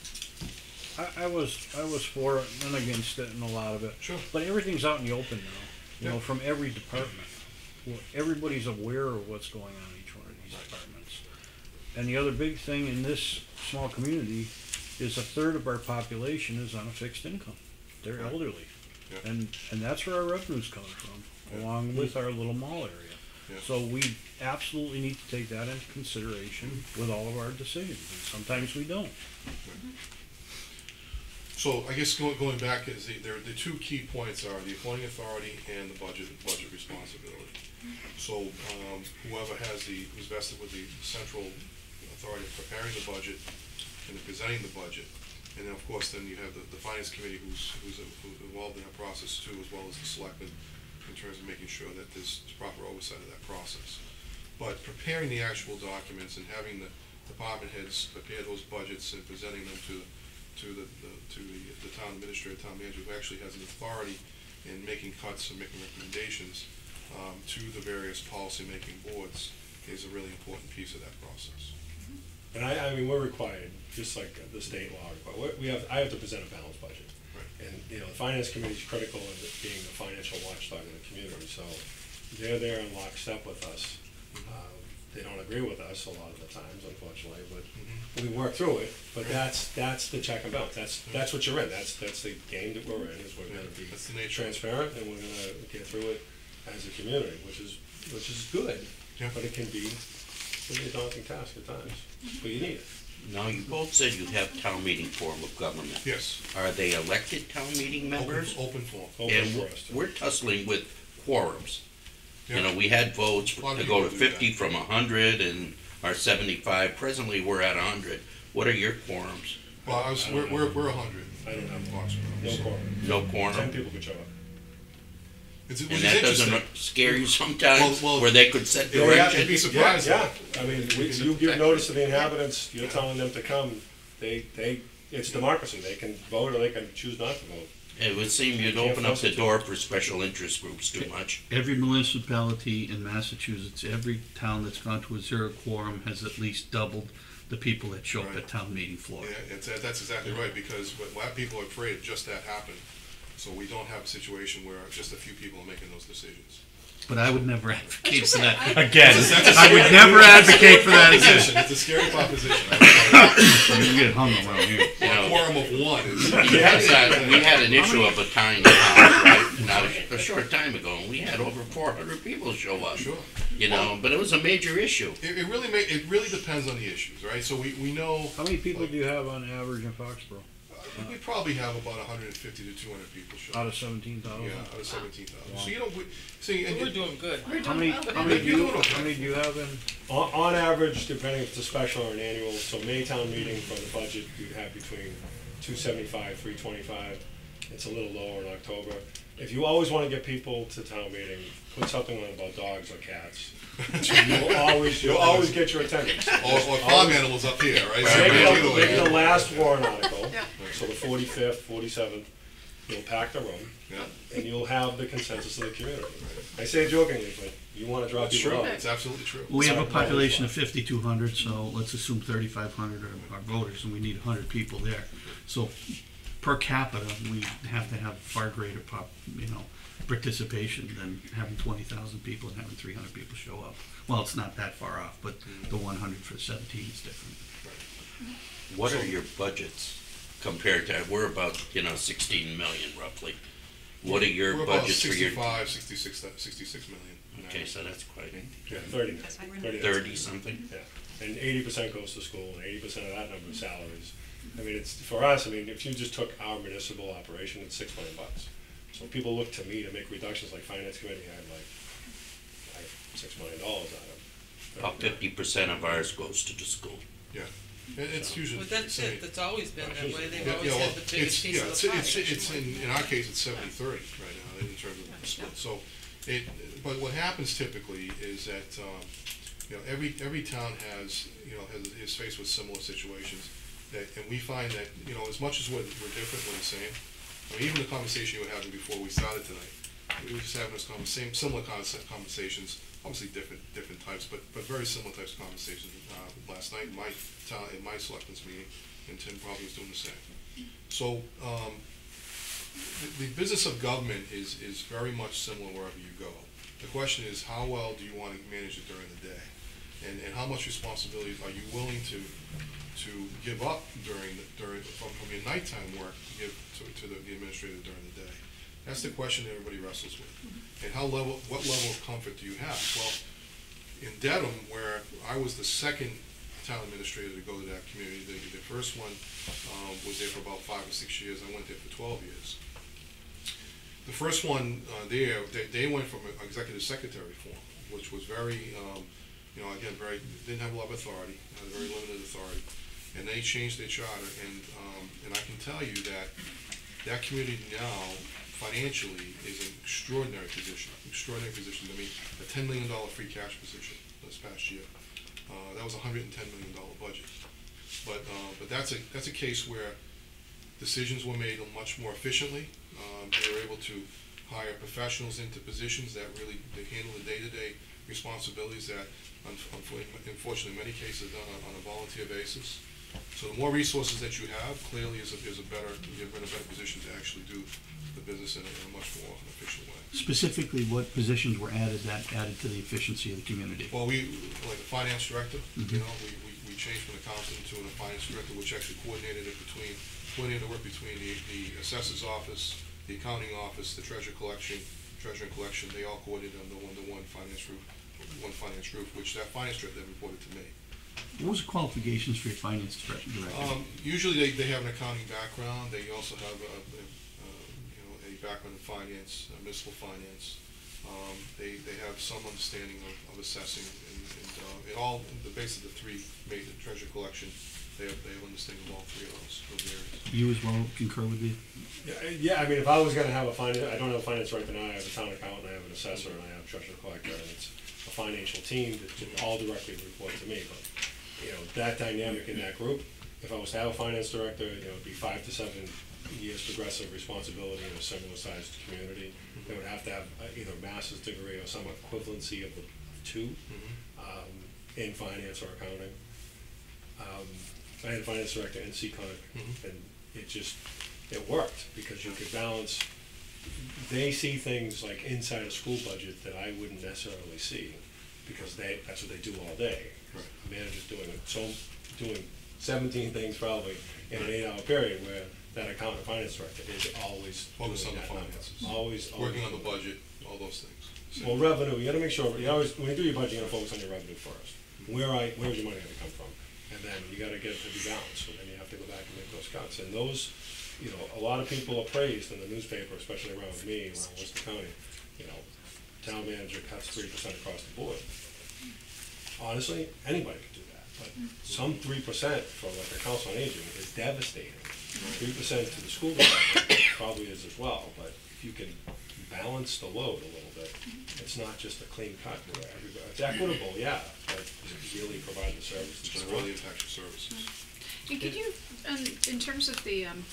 I, I was, I was for it and against it and a lot of it. Sure. But everything's out in the open now, you know, Yeah. from every department. Well, everybody's aware of what's going on in each one of these departments. And the other big thing in this small community is a third of our population is on a fixed income. They're Right. elderly. Yeah. And, and that's where our revenue's coming from, Yeah. along with our little mall area. Yeah. So we absolutely need to take that into consideration with all of our decisions, and sometimes we don't. So I guess going, going back is the, there, the two key points are the appointing authority and the budget, budget responsibility. So, um, whoever has the, who's vested with the central authority of preparing the budget and presenting the budget. And then, of course, then you have the, the finance committee who's, who's involved in that process too, as well as the selectmen, in terms of making sure that there's proper oversight of that process. But preparing the actual documents and having the department heads prepare those budgets and presenting them to, to the, the, to the, the town administrator, town manager, who actually has an authority in making cuts and making recommendations, um, to the various policy-making boards, is a really important piece of that process. And I, I mean, we're required, just like the state law requires, we have, I have to present a balanced budget. Right. And, you know, the finance committee is critical in being the financial watchdog in the community, so they're there in lockstep with us. Um, They don't agree with us a lot of the times, unfortunately, but we work through it, but that's, that's the check and balance, that's, that's what you're in, that's, that's the game that we're in, is we're gonna be That's the nature of it. transparent, and we're gonna get through it as a community, which is, which is good, Yeah. but it can be, can be a daunting task at times, but you need it. Now, you both said you have town meeting form of government. Yes. Are they elected town meeting members? Open, open form. Open And for us to- we're tussling with quorums. You Yeah. know, we had votes A lot of to go to people do fifty that. from a hundred and our seventy-five. Presently, we're at a hundred. What are your quorums? Well, I was, we're, we're, we're a hundred. I don't have Foxborough. No so- quorum, No ten quorum? people could show up. It's, which And is that interesting. doesn't scare you sometimes, Well, well, where they could set Yeah, yeah, direction? it'd be surprising. Yeah, yeah, I mean, we- It's you give a- notice to the inhabitants, you're telling them to come, they, they, it's democracy, they can vote or they can choose not to vote. It would seem you'd Can't open up force the it. door for special interest groups too much. Every municipality in Massachusetts, every town that's gone to a zero quorum has at least doubled the people that show up Right. at town meeting floor. Yeah, it's, that's exactly right, because what, what people are afraid of just that happened. So we don't have a situation where just a few people are making those decisions. But I would never advocate That's for what that I- again. That's a- that's a I would scary- never advocate for that again. Proposition, it's a scary proposition. I You get hung around here. You mean, a know, quorum of one is. we had that, we had an issue of a tiny house, right, not a, a short time ago, and we had over four hundred people show up. Sure. You know, but it was a major issue. It, it really ma- it really depends on the issues, right? So we, we know, How many people do you have on average in Foxborough, uh, we probably have about hundred and fifty to two hundred people show out up. of seventeen thousand? Yeah, out of seventeen thousand. So you know, we, see, and We're you- doing good. How many, how many do You're you, doing okay. how many do you have in? On, on average, depending if it's a special or an annual, so Maytown meeting for the budget, you'd have between two seventy-five, three twenty-five. It's a little lower in October. If you always wanna get people to town meeting, put something on about dogs or cats. You'll always, you'll always get your attendance. Or, or farm animals up here, right? So Maybe it's either the, way. maybe the last warrant article, Yeah. so the forty-fifth, forty-seventh, you'll pack the room, Yeah, and you'll have the consensus of the community. I say it jokingly, but you wanna draw it's people true, out. it's absolutely true. We have a Sorry, population of fifty-two hundred, so let's assume thirty-five hundred are, are voters, and we need hundred people there. So per capita, we have to have far greater pop, you know, participation than having twenty thousand people and having three hundred people show up. Well, it's not that far off, but the one hundred for seventeen is different. What are your budgets compared to, we're about, you know, sixteen million roughly. What are your We're about budgets for your, sixty-five, sixty-six, sixty-six million. okay, so that's quite, Yeah, thirty, thirty. thirty something? Yeah, and eighty percent goes to school, and eighty percent of that number is salaries. I mean, it's, for us, I mean, if you just took our municipal operation, it's six million bucks. So people look to me to make reductions, like finance committee, I had like, like six million dollars out of. About fifty percent of ours goes to the school. It- It's usually. But that's it's it, that's always been that way, they've Yeah, always yeah, well, had the biggest it's, piece yeah, of it's, the pie. it's, it's, in, in our case, it's seventy thirty right now, in terms of the split, so, it, but what happens typically is that, um, you know, every, every town has, you know, has, is faced with similar situations, that, and we find that, you know, as much as we're, we're different, we're the same. I mean, even the conversation you were having before we started tonight, we were just having this conversation, same, similar concept, conversations, obviously different, different types, but, but very similar types of conversations, uh, last night in my town, in my selectmen's meeting, and Tim probably was doing the same. So, um, the, the business of government is, is very much similar wherever you go. The question is, how well do you wanna manage it during the day? And, and how much responsibility are you willing to, to give up during, the during, from, from your nighttime work to give to, to the the administrator during the day? That's the question that everybody wrestles with. And how level, what level of comfort do you have? Well, in Dedham, where I was the second town administrator to go to that community, the, the first one, um, was there for about five or six years, I went there for twelve years. The first one, uh, there, they, they went from an executive secretary form, which was very, um, you know, again, very, didn't have a lot of authority, had very limited authority. And they changed their charter, and, um, and I can tell you that that community now, financially, is an extraordinary position, extraordinary position. I mean, a ten million dollar free cash position this past year. Uh, that was a hundred and ten million dollar budget. But, uh, but that's a, that's a case where decisions were made much more efficiently. Um, they were able to hire professionals into positions that really, they handle the day-to-day responsibilities that, unfortunately, unfortunately, in many cases, are done on, on a volunteer basis. So the more resources that you have, clearly is a, is a better, you're in a better position to actually do the business in a, in a much more efficient way. Specifically, what positions were added that added to the efficiency of the community? Well, we, like the finance director, Mhm. you know, we, we, we changed from an accountant to a finance director, which actually coordinated it between, coordinated the work between the, the assessor's office, the accounting office, the treasurer collection, treasurer and collection, they all coordinated under one, the one finance roof, one finance roof, which that finance director then reported to me. What was the qualifications for your finance director? Um, usually they, they have an accounting background, they also have a, a, a, you know, a background in finance, uh, municipal finance. Um, they, they have some understanding of, of assessing, and, and, uh, it all, the base of the three, made the treasure collection, they have, they have understanding of all three of those, those areas. You as well concur with me? Yeah, yeah, I mean, if I was gonna have a finance, I don't have a finance director now, I have a town accountant, I have an assessor, and I have a treasurer collector, and it's a financial team that should all directly report to me, but, you know, that dynamic in that group, if I was to have a finance director, you know, it'd be five to seven years progressive responsibility in a similar sized community. They would have to have uh, either a master's degree or some equivalency of the two, um, in finance or accounting. Um, I had a finance director in Seacon, Mhm. and it just, it worked, because you could balance, they see things like inside a school budget that I wouldn't necessarily see, because they, that's what they do all day. Right. A manager's doing it, so, doing seventeen things probably in an eight-hour period, where that accountant and finance director is always Focus on doing the that number. finances. Always, always. Working on the doing budget, all those things. that. Well, revenue, you gotta make sure, you always, when you do your budget, you gotta focus on your revenue first. Where I, where's your money gonna come from? And then you gotta get it to be balanced, and then you have to go back and make those cuts. And those, you know, a lot of people are praised in the newspaper, especially around me, around Worcester County, you know, town manager cuts three percent across the board. Honestly, anybody could do that, but some three percent for like a council on aging is devastating. Three percent to the school department probably is as well, but if you can balance the load a little bit, it's not just a clean cut where everybody, it's equitable, yeah, but does it really provide the service? that Just you want? really impact your services. And could you, um, in terms of the, um,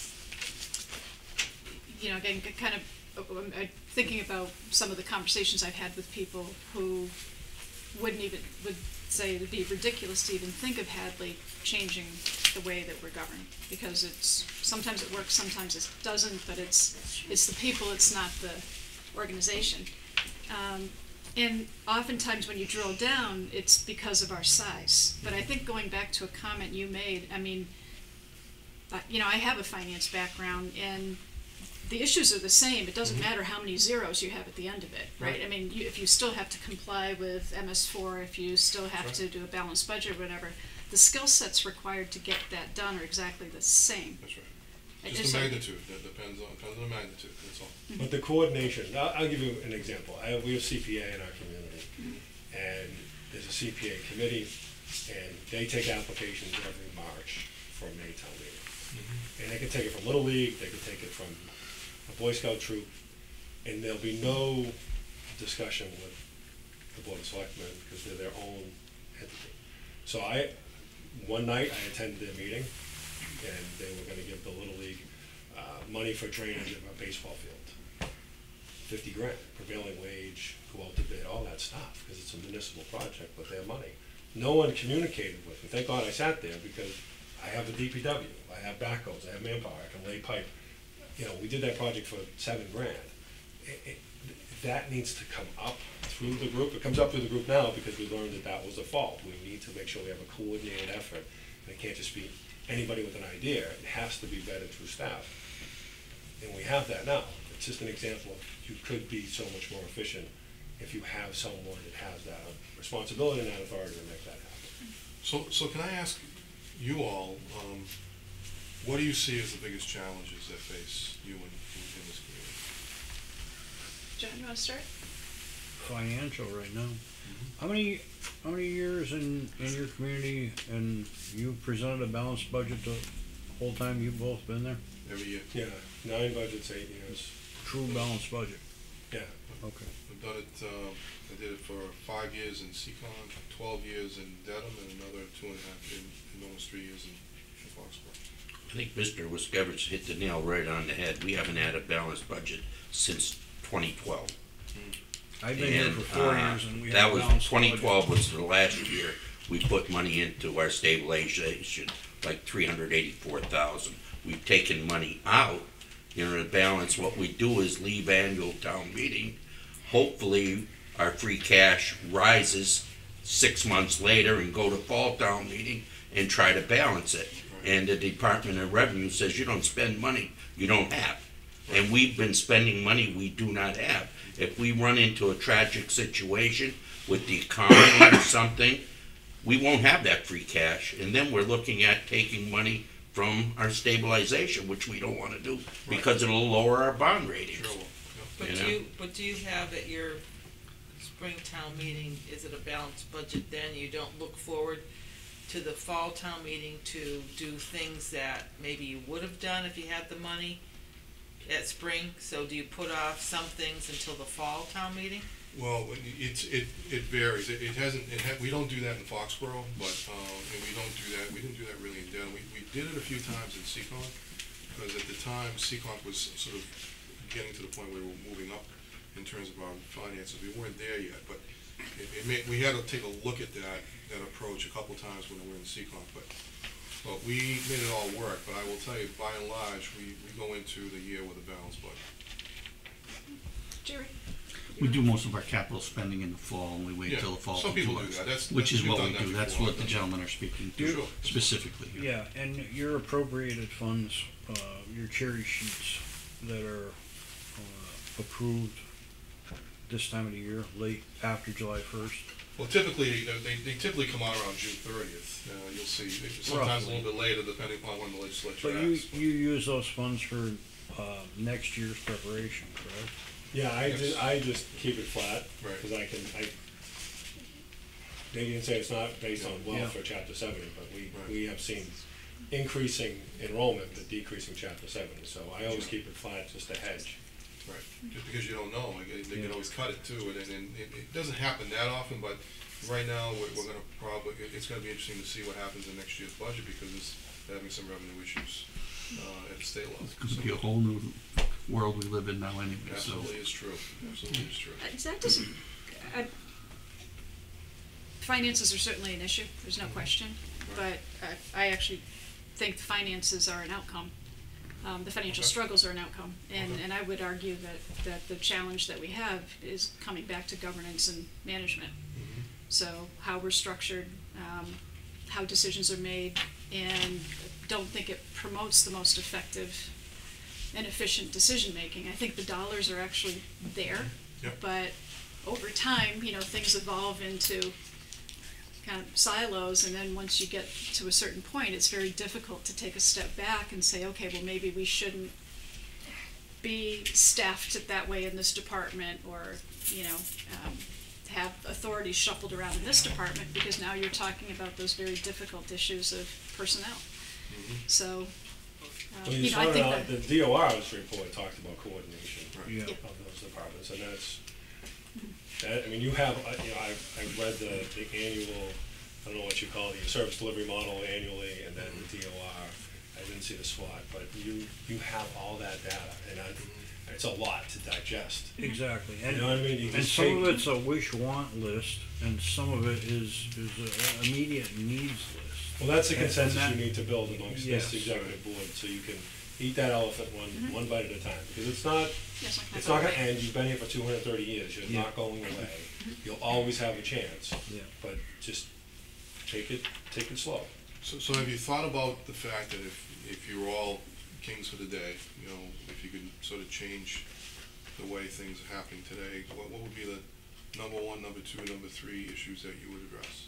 you know, again, k- kind of, uh, um, uh, thinking about some of the conversations I've had with people who wouldn't even, would say it'd be ridiculous to even think of Hadley changing the way that we're governed, because it's, sometimes it works, sometimes it doesn't, but it's, it's the people, it's not the organization. Um, and oftentimes when you drill down, it's because of our size. But I think going back to a comment you made, I mean, uh, you know, I have a finance background, and the issues are the same. It doesn't matter how many zeros you have at the end of it, right? Right. I mean, you, if you still have to comply with M S four, if you still have Right. to do a balanced budget or whatever, the skill sets required to get that done are exactly the same. That's right. I Just just- the magnitude, that depends on, depends on the magnitude, that's all. But the coordination, I'll, I'll give you an example. I, we have C P A in our community, and there's a C P A committee, and they take applications every March for a May town meeting. And they can take it from Little League, they can take it from a Boy Scout troop, and there'll be no discussion with the Board of Selectmen, because they're their own entity. So I, one night, I attended their meeting, and they were gonna give the Little League, uh, money for drainage of a baseball field. Fifty grand, prevailing wage, go out to bid, all that stuff, because it's a municipal project with their money. No one communicated with me. Thank God I sat there, because I have a D P W, I have backhoes, I have manpower, I can lay pipe. You know, we did that project for seven grand. It, it, that needs to come up through the group. It comes up through the group now because we learned that that was a fault. We need to make sure we have a coordinated effort. And it can't just be anybody with an idea. It has to be vetted through staff. And we have that now. It's just an example of you could be so much more efficient if you have someone that has that responsibility and that authority to make that happen. So, so can I ask you all, um, what do you see as the biggest challenges that face you in, in, in this community? John, you wanna start? Financial right now. How many, how many years in, in your community, and you presented a balanced budget the whole time you've both been there? Every year. Yeah, nine budgets, eight years. True balanced budget, Yeah. okay. I've done it, um, I did it for five years in Seacon, twelve years in Dedham, and another two and a half in, in almost three years in, in Foxborough. I think Mister Wiskevich hit the nail right on the head. We haven't had a balanced budget since twenty twelve. I've been here for four uh, years and we That have a was, balanced twenty budget. twelve was the last year we put money into our stabilization, like three hundred eighty-four thousand. We've taken money out, you know, to balance. What we do is leave annual town meeting. Hopefully, our free cash rises six months later and go to fall town meeting and try to balance it. And the Department of Revenue says you don't spend money you don't have. And we've been spending money we do not have. If we run into a tragic situation with the economy or something, we won't have that free cash. And then we're looking at taking money from our stabilization, which we don't want to do because it'll lower our bond ratings. Sure will, But You do know? you, but do you have at your spring town meeting, is it a balanced budget then? You don't look forward to the fall town meeting to do things that maybe you would have done if you had the money at spring? So do you put off some things until the fall town meeting? Well, when you- it's, it, it varies. It, it hasn't, it ha, we don't do that in Foxborough, but, um, and we don't do that, we didn't do that really in Dedham. We, we did it a few times in Seacon, because at the time, Seacon was sort of getting to the point where we were moving up in terms of our finances. We weren't there yet, but it, it made, we had to take a look at that, that approach a couple times when we were in Seacon, but, but we made it all work. But I will tell you, by and large, we, we go into the year with a balanced budget. Jerry? We do most of our capital spending in the fall, and we wait Yeah, till the fall some to people do do it. that. That's- Which that's- is we've what we done that do, that's before. what the gentlemen are speaking to Sure. specifically. Yeah, and your appropriated funds, uh, your cherry sheets that are, uh, approved this time of the year, late after July first. Well, typically, they, they they typically come out around June thirtieth. Uh, you'll see, sometimes a little bit later, depending upon when the legislature But you, acts. you use those funds for, uh, next year's preparation, correct? Yeah, I Yes. just, I just keep it flat, Right. because I can, I, they didn't say it's not based on Yeah. wealth or chapter seventy, but we, Right. we have seen increasing enrollment but decreasing chapter seventy, so I always keep it flat, just a hedge. Right, just because you don't know, like, they can Yeah. always cut it too, and, and it, it doesn't happen that often, but right now, we're, we're gonna probably, it- it's gonna be interesting to see what happens in next year's budget, because it's having some revenue issues, uh, at the state level. It's gonna So be a whole new world we live in now anyway, so. Absolutely is true, absolutely is true. Uh, That doesn't, I, finances are certainly an issue, there's no question, but uh, I actually think the finances are an outcome. Um, the financial Okay. struggles are an outcome, and, Okay. and I would argue that, that the challenge that we have is coming back to governance and management. Mhm. So how we're structured, um, how decisions are made, and don't think it promotes the most effective and efficient decision-making. I think the dollars are actually there, Yep. but over time, you know, things evolve into kind of silos, and then once you get to a certain point, it's very difficult to take a step back and say, okay, well, maybe we shouldn't be staffed that way in this department, or, you know, um, have authorities shuffled around in this department, because now you're talking about those very difficult issues of personnel. Mhm. So, um, Well, you you know, I started think out, that. the D O R's report talked about coordination Right. Yeah. of those departments, and that's, that, I mean, you have, uh, you know, I, I read the, the annual, I don't know what you call it, the service delivery model annually, and then the D O R. I didn't see the SWOT, but you, you have all that data, and I, it's a lot to digest. Exactly. You And, know what I mean? You and just some of take- it's a wish-want list, and some of it is, is a immediate needs list. Well, that's the And- and consensus that- you need to build amongst Yes. this executive board, so you can eat that elephant one, Mhm. one bite at a time, because it's not, Yes, like it's that. not gonna end, you've been here for two hundred thirty years, you're Yeah. not going away. You'll always have a chance, Yeah. but just take it, take it slow. So, so have you thought about the fact that if, if you were all kings for the day, you know, if you could sort of change the way things are happening today, what, what would be the number one, number two, number three issues that you would address?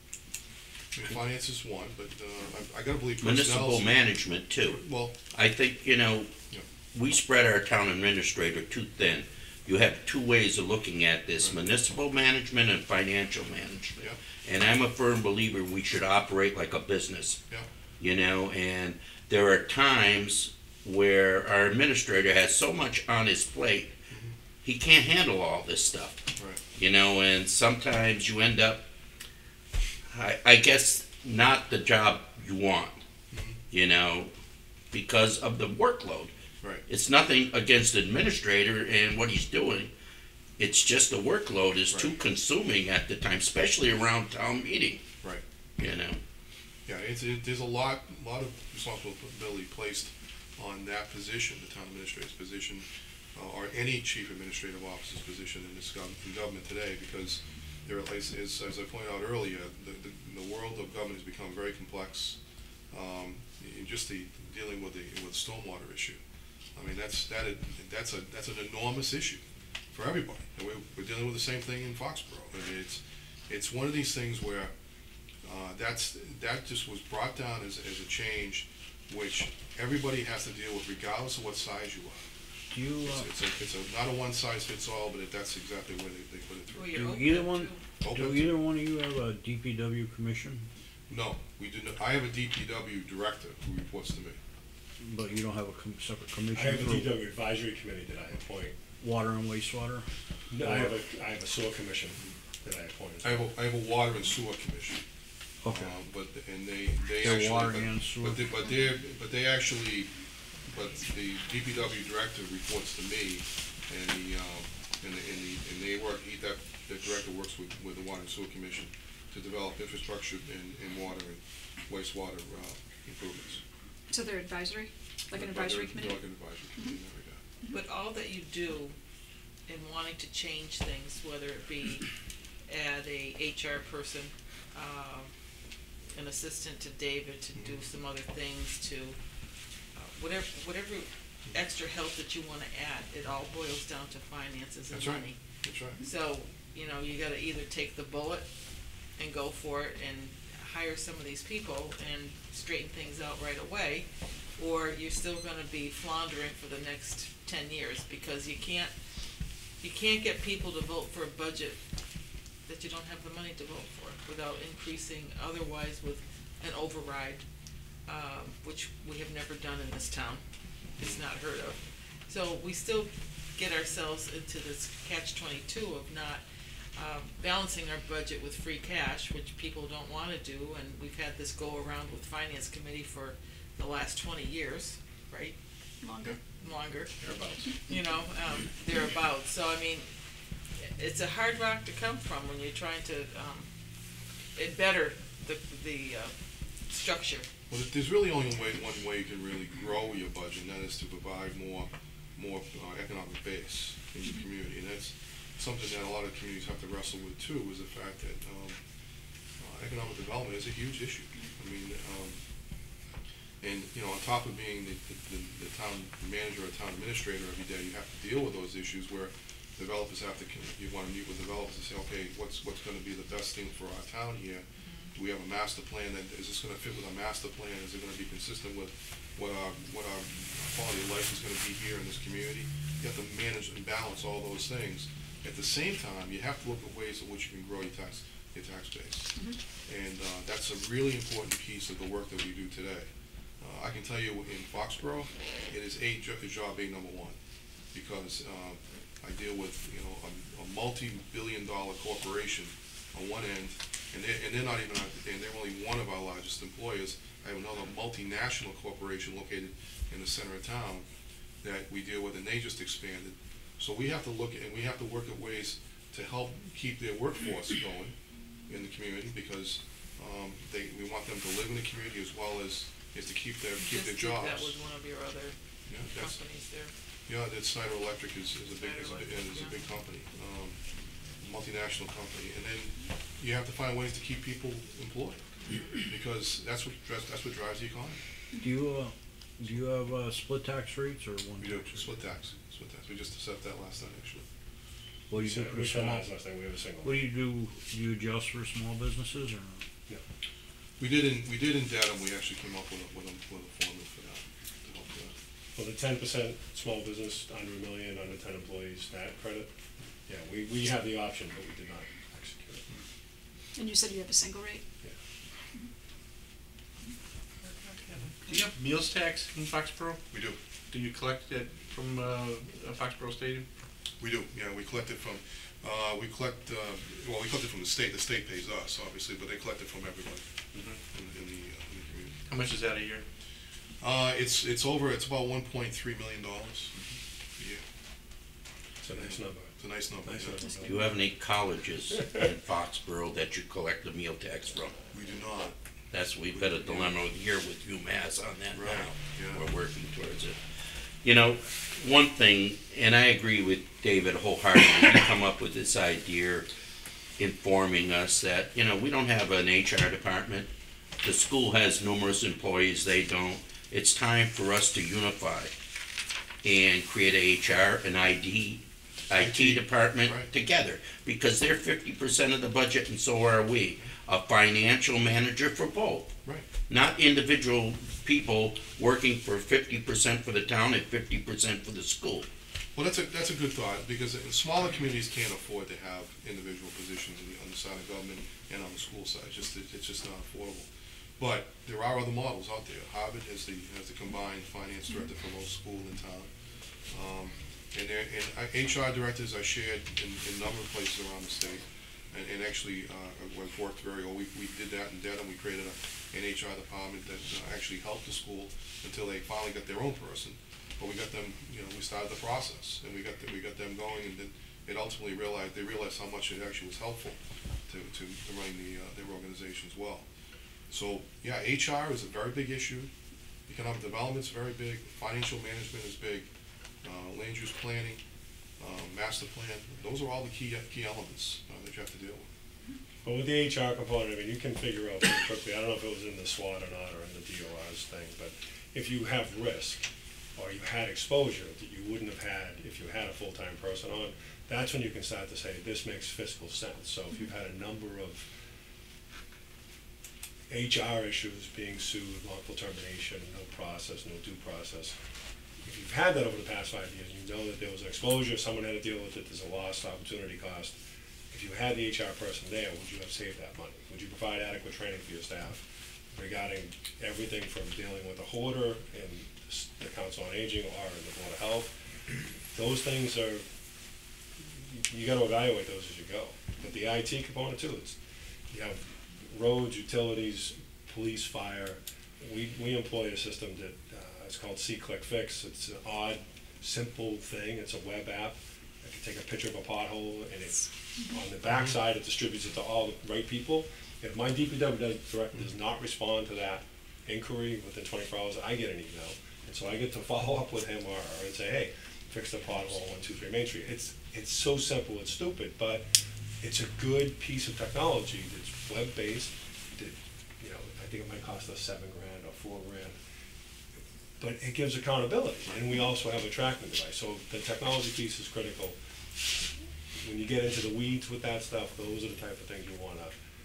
I mean, finance is one, but, uh, I, I gotta believe personnel. Municipal management too. Well, I think, you know, Yeah. we spread our town administrator too thin. You have two ways of looking at this, Right. municipal management and financial management. Yeah. And I'm a firm believer we should operate like a business. Yeah. You know, and there are times where our administrator has so much on his plate, Mhm. he can't handle all this stuff. Right. You know, and sometimes you end up, I, I guess, not the job you want, Mhm. you know, because of the workload. Right. It's nothing against the administrator and what he's doing. It's just the workload is too Right. consuming at the time, especially around town meeting. Right. You know, Yeah, it's, it, there's a lot, lot of responsibility placed on that position, the town administrator's position, uh, or any chief administrative officer's position in this gov- in government today, because there, are, as, as as I pointed out earlier, the, the, the world of government has become very complex. Um, in just the, dealing with the, with the stormwater issue. I mean, that's, that, is- that's a, that's an enormous issue for everybody. And we're, we're dealing with the same thing in Foxborough. I mean, it's, it's one of these things where, uh, that's, that just was brought down as, as a change which everybody has to deal with regardless of what size you are. Do you, uh, It's, it's a, it's a, not a one size fits all, but it, that's exactly where they, they put it Well, through. you're Do open either one- to- Open do to- either one of you have a D P W commission, No, we do not, I have a D P W director who reports to me. but you don't have a com- separate I commission have a D for W advisory committee that I appoint. water and wastewater? I have a, I have a sewer commission that I appoint. I have a, I have a water and sewer commission. Okay. Um, But, and they, they They're actually. water but- and sewer? But they, but they're, but they actually, but the D P W director reports to me, and the, um, and the, and the, and they work, he, that, the director works with, with the water and sewer commission to develop infrastructure in, in water and wastewater, uh, improvements. So they're advisory, like an But they're- advisory they're committee? like an advisory committee in that regard. But all that you do in wanting to change things, whether it be add a H R person, um, an assistant to David to do some other things, to, uh, whatever, whatever extra help that you wanna add, it all boils down to finances and That's right. money. That's right. So, you know, you gotta either take the bullet and go for it and hire some of these people and straighten things out right away, or you're still gonna be floundering for the next ten years, because you can't, you can't get people to vote for a budget that you don't have the money to vote for, without increasing otherwise with an override um, which we have never done in this town. It's not heard of. So we still get ourselves into this catch twenty-two of not um, balancing our budget with free cash, which people don't want to do, and we've had this go around with Finance Committee for the last twenty years, right? Longer. Longer. You know, um, thereabouts. So, I mean, it's a hard rock to come from when you're trying to um, it better the, the uh, structure. Well, there's really only one way, one way you can really grow your budget, and that is to provide more, more uh, economic base in your community. And that's something that a lot of communities have to wrestle with too, is the fact that um, uh, economic development is a huge issue. I mean, um, and you know, on top of being the, the, the town manager or town administrator every day, you have to deal with those issues where developers have to, you want to meet with developers and say, okay, what's what's going to be the best thing for our town here? Do we have a master plan that, is this going to fit with our master plan? Is it going to be consistent with what our, what our quality of life is going to be here in this community? You have to manage and balance all those things. At the same time, you have to look at ways in which you can grow your tax, your tax base. Mhm. And uh, that's a really important piece of the work that we do today. Uh, I can tell you in Foxborough, it is a jo- job A number one, because uh, I deal with, you know, a, a multi-billion dollar corporation on one end, and they're, and they're not even, and they're only one of our largest employers. I have another multinational corporation located in the center of town that we deal with, and they just expanded. So we have to look at, and we have to work at ways to help keep their workforce going in the community, because um, they, we want them to live in the community as well as, as to keep their, keep their Just did jobs. that with one of your other Yeah, that's, companies there. yeah, that Snyder Electric is, is a big, is a, big- Snyder is a Electric, big yeah. company, um, multinational company, and then you have to find ways to keep people employed, because that's what, that's, that's what drives the economy. Do you, uh, do you have, uh, split tax rates or one? We do, tax rate? split tax, split tax, we just set that last night, actually. What do We you do said, for we said small, last thing, we have a single. what do you do, do you adjust for small businesses or not? We did in, we did in Dedham, we actually came up with a, with a, with a formula for that, to help that. For the ten percent small business, under a million, under ten employees, that credit, yeah, we, we have the option, but we did not execute it. And you said you have a single rate? Do you have meals tax in Foxborough? We do, Do you collect it from uh, Foxborough Stadium? we do, yeah, we collect it from, uh, we collect, uh, well, we collect it from the state, the state pays us, obviously, but they collect it from everybody in, in the, uh, in the community. How much is that a year? Uh, it's, it's over, it's about one point three million dollars a year. It's a nice number. It's a nice number, Nice yeah. number. Do you have any colleges in Foxborough that you collect the meal tax from? We do not. That's, we've got a dilemma here with UMass on that Right, now. yeah. We're working towards it. You know, one thing, and I agree with David wholeheartedly, he come up with this idea informing us that, you know, we don't have an H R department. The school has numerous employees, they don't. It's time for us to unify and create a H R, an I D, I T department right. together, because they're fifty percent of the budget and so are we. A financial manager for both. Right. Not individual people working for fifty percent for the town and fifty percent for the school. Well, that's a, that's a good thought, because in smaller communities can't afford to have individual positions on the, on the side of government and on the school side, it's just, it's just not affordable. But there are other models out there. Harvard has the, has the combined finance director for most schools in town. Um, and there, and uh, H R directors are shared in, in a number of places around the state. And, and actually, uh, we've worked very well. We, we did that in Dedham. We created a, an H R department that uh, actually helped the school until they finally got their own person. But we got them, you know, we started the process, and we got the, we got them going, and then it ultimately realized, they realized how much it actually was helpful to, to, to running the, uh, their organization as well. So, yeah, H R is a very big issue. Economic development's very big. Financial management is big. Uh, land use planning, uh, master plan, those are all the key, key elements uh, that you have to deal with. But with the H R component, I mean, you can figure out pretty quickly, I don't know if it was in the SWOT or not, or in the D O R's thing, but if you have risk, or you had exposure that you wouldn't have had if you had a full-time person on, that's when you can start to say, this makes fiscal sense. So if you've had a number of H R issues, being sued, wrongful termination, no process, no due process, if you've had that over the past five years, you know that there was an exposure, someone had to deal with it, there's a lost opportunity cost. If you had the H R person there, would you have saved that money? Would you provide adequate training for your staff? regarding everything from dealing with a hoarder and s- the Council on Aging or the Board of Health. Those things are, you- you gotta evaluate those as you go. But the I T component too, it's, you have roads, utilities, police, fire. We, we employ a system that, uh, it's called See-Click Fix. It's an odd, simple thing. It's a web app. I can take a picture of a pothole and it's, on the backside, it distributes it to all the right people. If my D P W does, director does not respond to that inquiry within twenty-four hours, I get an email. And so I get to follow up with him or, or and say, hey, fix the pothole on two three Main Street. It's, it's so simple and stupid, but it's a good piece of technology that's web-based, that, you know, I think it might cost us seven grand or four grand. But it gives accountability, and we also have a tracking device, so the technology piece is critical. When you get into the weeds with that stuff, those are the type of things you wanna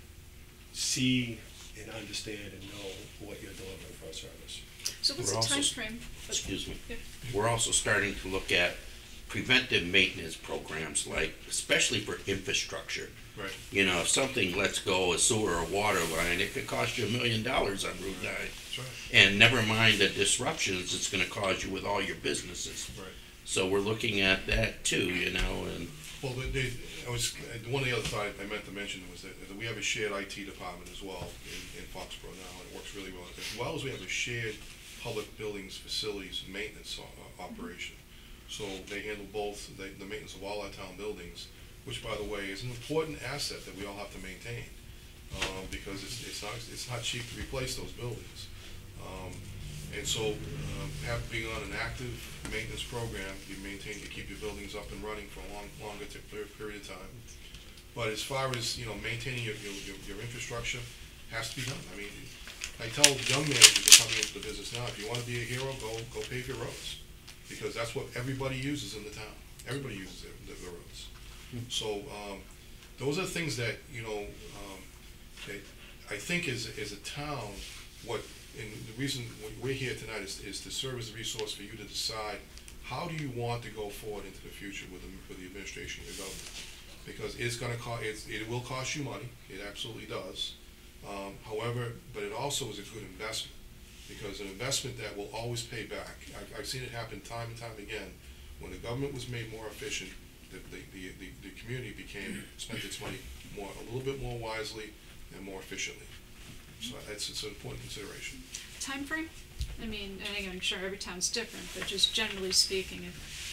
see and understand and know what you're delivering for a service. So what's We're the also time s- frame? Excuse me. Yeah. We're also starting to look at preventive maintenance programs, like, especially for infrastructure. Right. You know, if something lets go, a sewer or water line, it could cost you a million dollars on Route nine. That's right. And never mind the disruptions it's gonna cause you with all your businesses. Right. So we're looking at that too, you know, and Well, the, the, I was, uh, one of the other things I meant to mention was that, that we have a shared I T department as well in, in Foxborough now, and it works really well. As well as we have a shared public buildings, facilities, and maintenance o- uh, operation. So they handle both, the, the maintenance of all our town buildings, which, by the way, is an important asset that we all have to maintain, um, because it's, it's not, it's not cheap to replace those buildings. Um, and so, um, have, being on an active maintenance program, you maintain, you keep your buildings up and running for a long, longer t- period of time. But as far as, you know, maintaining your, your, your- your infrastructure has to be done. I mean, I tell young managers that are coming into the business now, if you wanna be a hero, go, go pave your roads. Because that's what everybody uses in the town. Everybody uses their, their their roads. So, um, those are things that, you know, um, that I think as, as a town, what, and the reason we're here tonight is, is to serve as a resource for you to decide, how do you want to go forward into the future with the, with the administration of the government? Because it's gonna cost, it's, it will cost you money, it absolutely does. Um, however, but it also is a good investment, because an investment that will always pay back. I've, I've seen it happen time and time again. When the government was made more efficient, the, the, the, the, the community became, spent its money more, a little bit more wisely and more efficiently. So that's, it's an important consideration. Time frame? I mean, and again, I'm sure every town's different, but just generally speaking,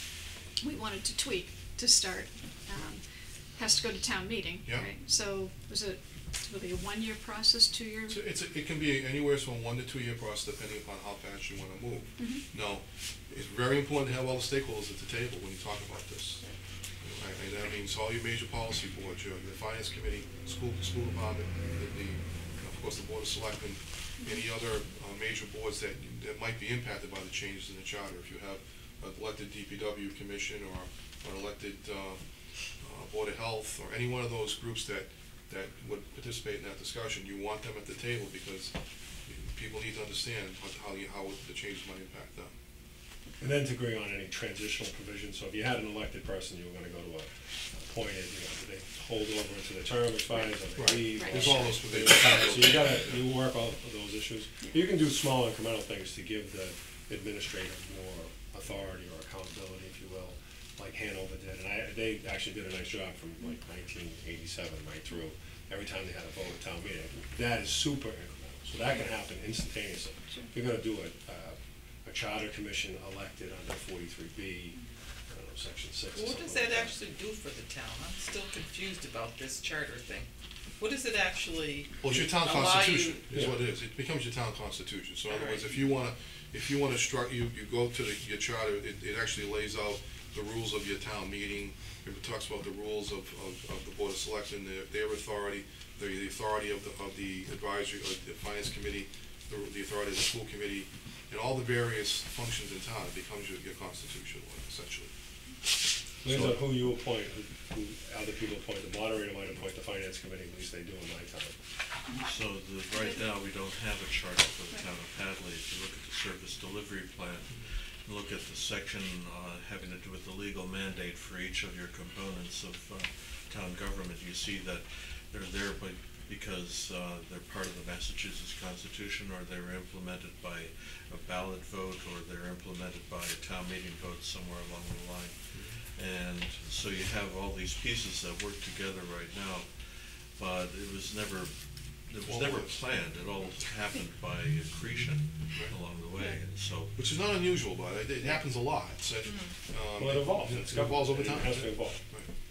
if we wanted to tweak to start, um, has to go to town meeting, Yeah. right? So was it, will it be a one-year process, two-year? So it's, a- it can be anywhere from one to two year process depending upon how fast you wanna move. Mhm. Now, it's very important to have all the stakeholders at the table when you talk about this. I- And that means all your major policy boards, your, the finance committee, school, school department, the, the, of course, the board of selectmen, any other, uh, major boards that, that might be impacted by the changes in the charter. If you have an elected D P W commission or, or an elected, uh, uh, board of health, or any one of those groups that, that would participate in that discussion, you want them at the table because people need to understand how, how, you- how the changes might impact them. And then to agree on any transitional provisions, so if you had an elected person, you were gonna go to a appointed, you know, do they hold over until the term expires, or Right. they leave? Right. There's all those So provisions. you gotta, you work all of those issues. You can do small incremental things to give the administrator more authority or accountability, if you will, like Hanover did. And I, they actually did a nice job from like nineteen eighty-seven right through, every time they had a vote at town meeting. That is super incremental, so that can happen instantaneously. Sure. If you're gonna do a, uh, a charter commission elected under forty-three B, I don't know, section six or What something does like that actually do for the town? I'm still confused about this charter thing. What does it actually, Well, it's your town Allow constitution, you- is Yeah. what it is. It becomes your town constitution. So in other words, Alright. if you wanna, if you wanna struck, you, you go to the, your charter, it, it actually lays out the rules of your town meeting. It talks about the rules of, of, of the board of selectmen, their, their authority, the, the authority of the, of the advisory, or the finance committee, the, the authority of the school committee, and all the various functions in town. It becomes your, your constitution, essentially. Depends on who you appoint, who, who other people appoint. The moderator might appoint the finance committee, at least they do in my town. So the, right now, we don't have a charter for the town of Hadley. If you look at the service delivery plan, and look at the section, uh, having to do with the legal mandate for each of your components of, uh, town government, you see that they're there by, because uh, they're part of the Massachusetts Constitution, or they're implemented by a ballot vote, or they're implemented by a town meeting vote somewhere along the line. And so you have all these pieces that work together right now, but it was never, it was never planned. It all happened by accretion along the way, and so. Which is not unusual, but it, it happens a lot. It's, uh, um, Well, it evolves. It It's evolves over government. time. It has to evolve.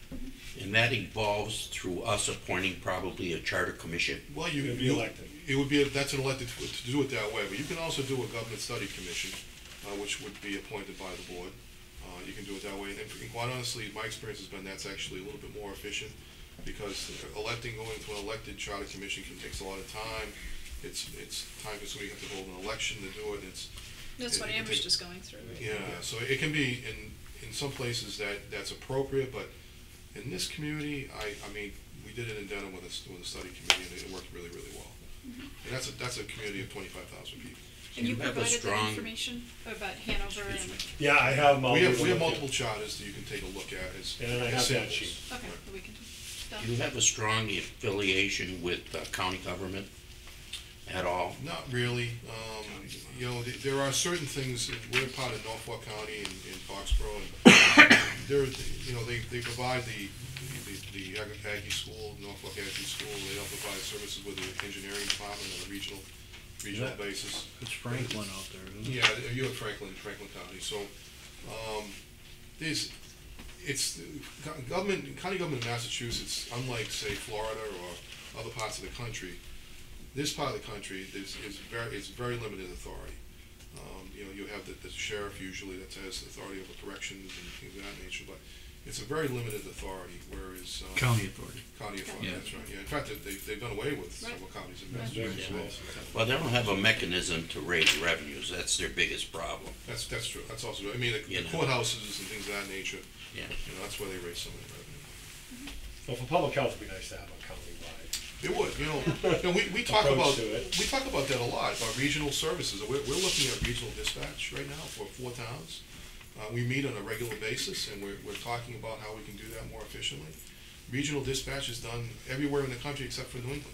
And that evolves through us appointing probably a charter commission. Well, you, It'd be you- elected. It would be, that's an elected, to do it that way, but you can also do a government study commission, uh, which would be appointed by the board. Uh, you can do it that way, and, and quite honestly, my experience has been that's actually a little bit more efficient, because electing, going to an elected charter commission can takes a lot of time. It's, it's time consuming, you have to hold an election to do it, and it's. That's what it- it Amber's take- just going through. Right? Yeah, so it can be, in, in some places that, that's appropriate, but in this community, I, I mean, we did it in Denham with a, s- with a study committee, and it worked really, really well. And that's a, that's a community of twenty-five thousand people. And you You have a provided that strong- information about Hanover and, Yeah, I have them all. We have, we have over. multiple charters that you can take a look at as. And then I as have that samples. sheet. okay, we can, done. Do you have a strong affiliation with uh, county government at all? Not really. Um, you know, th- there are certain things, we're part of Norfolk County and, and Foxborough, and there, you know, they, they provide the, the, the Ag- Aggie School, Norfolk Aggie School, they help provide services with the engineering department on a regional, regional Yeah. basis. It's Franklin out there, isn't it? Yeah, you're in Franklin, Franklin County, so, um, there's, it's, go- government, county government in Massachusetts, unlike, say, Florida or other parts of the country, this part of the country is, is very, it's very limited authority. Um, you know, you have the, the sheriff usually that has authority over corrections and things of that nature, but it's a very limited authority, whereas, um. County authority. County authority, Yeah. that's right, yeah, in fact, they, they've done away with Right. several counties in Right. Massachusetts. Well, they don't have a mechanism to raise revenues. That's their biggest problem. That's, that's true, that's also true, I mean, the You the know. courthouses and things of that nature, Yeah. you know, that's where they raise some of the revenue. Well, for public health, it'd be nice to have a countywide. It would, you know, you know, we, we talk about, Approach to it. we talk about that a lot, about regional services. We're, we're looking at regional dispatch right now for four towns. Uh, we meet on a regular basis, and we're, we're talking about how we can do that more efficiently. Regional dispatch is done everywhere in the country except for New England.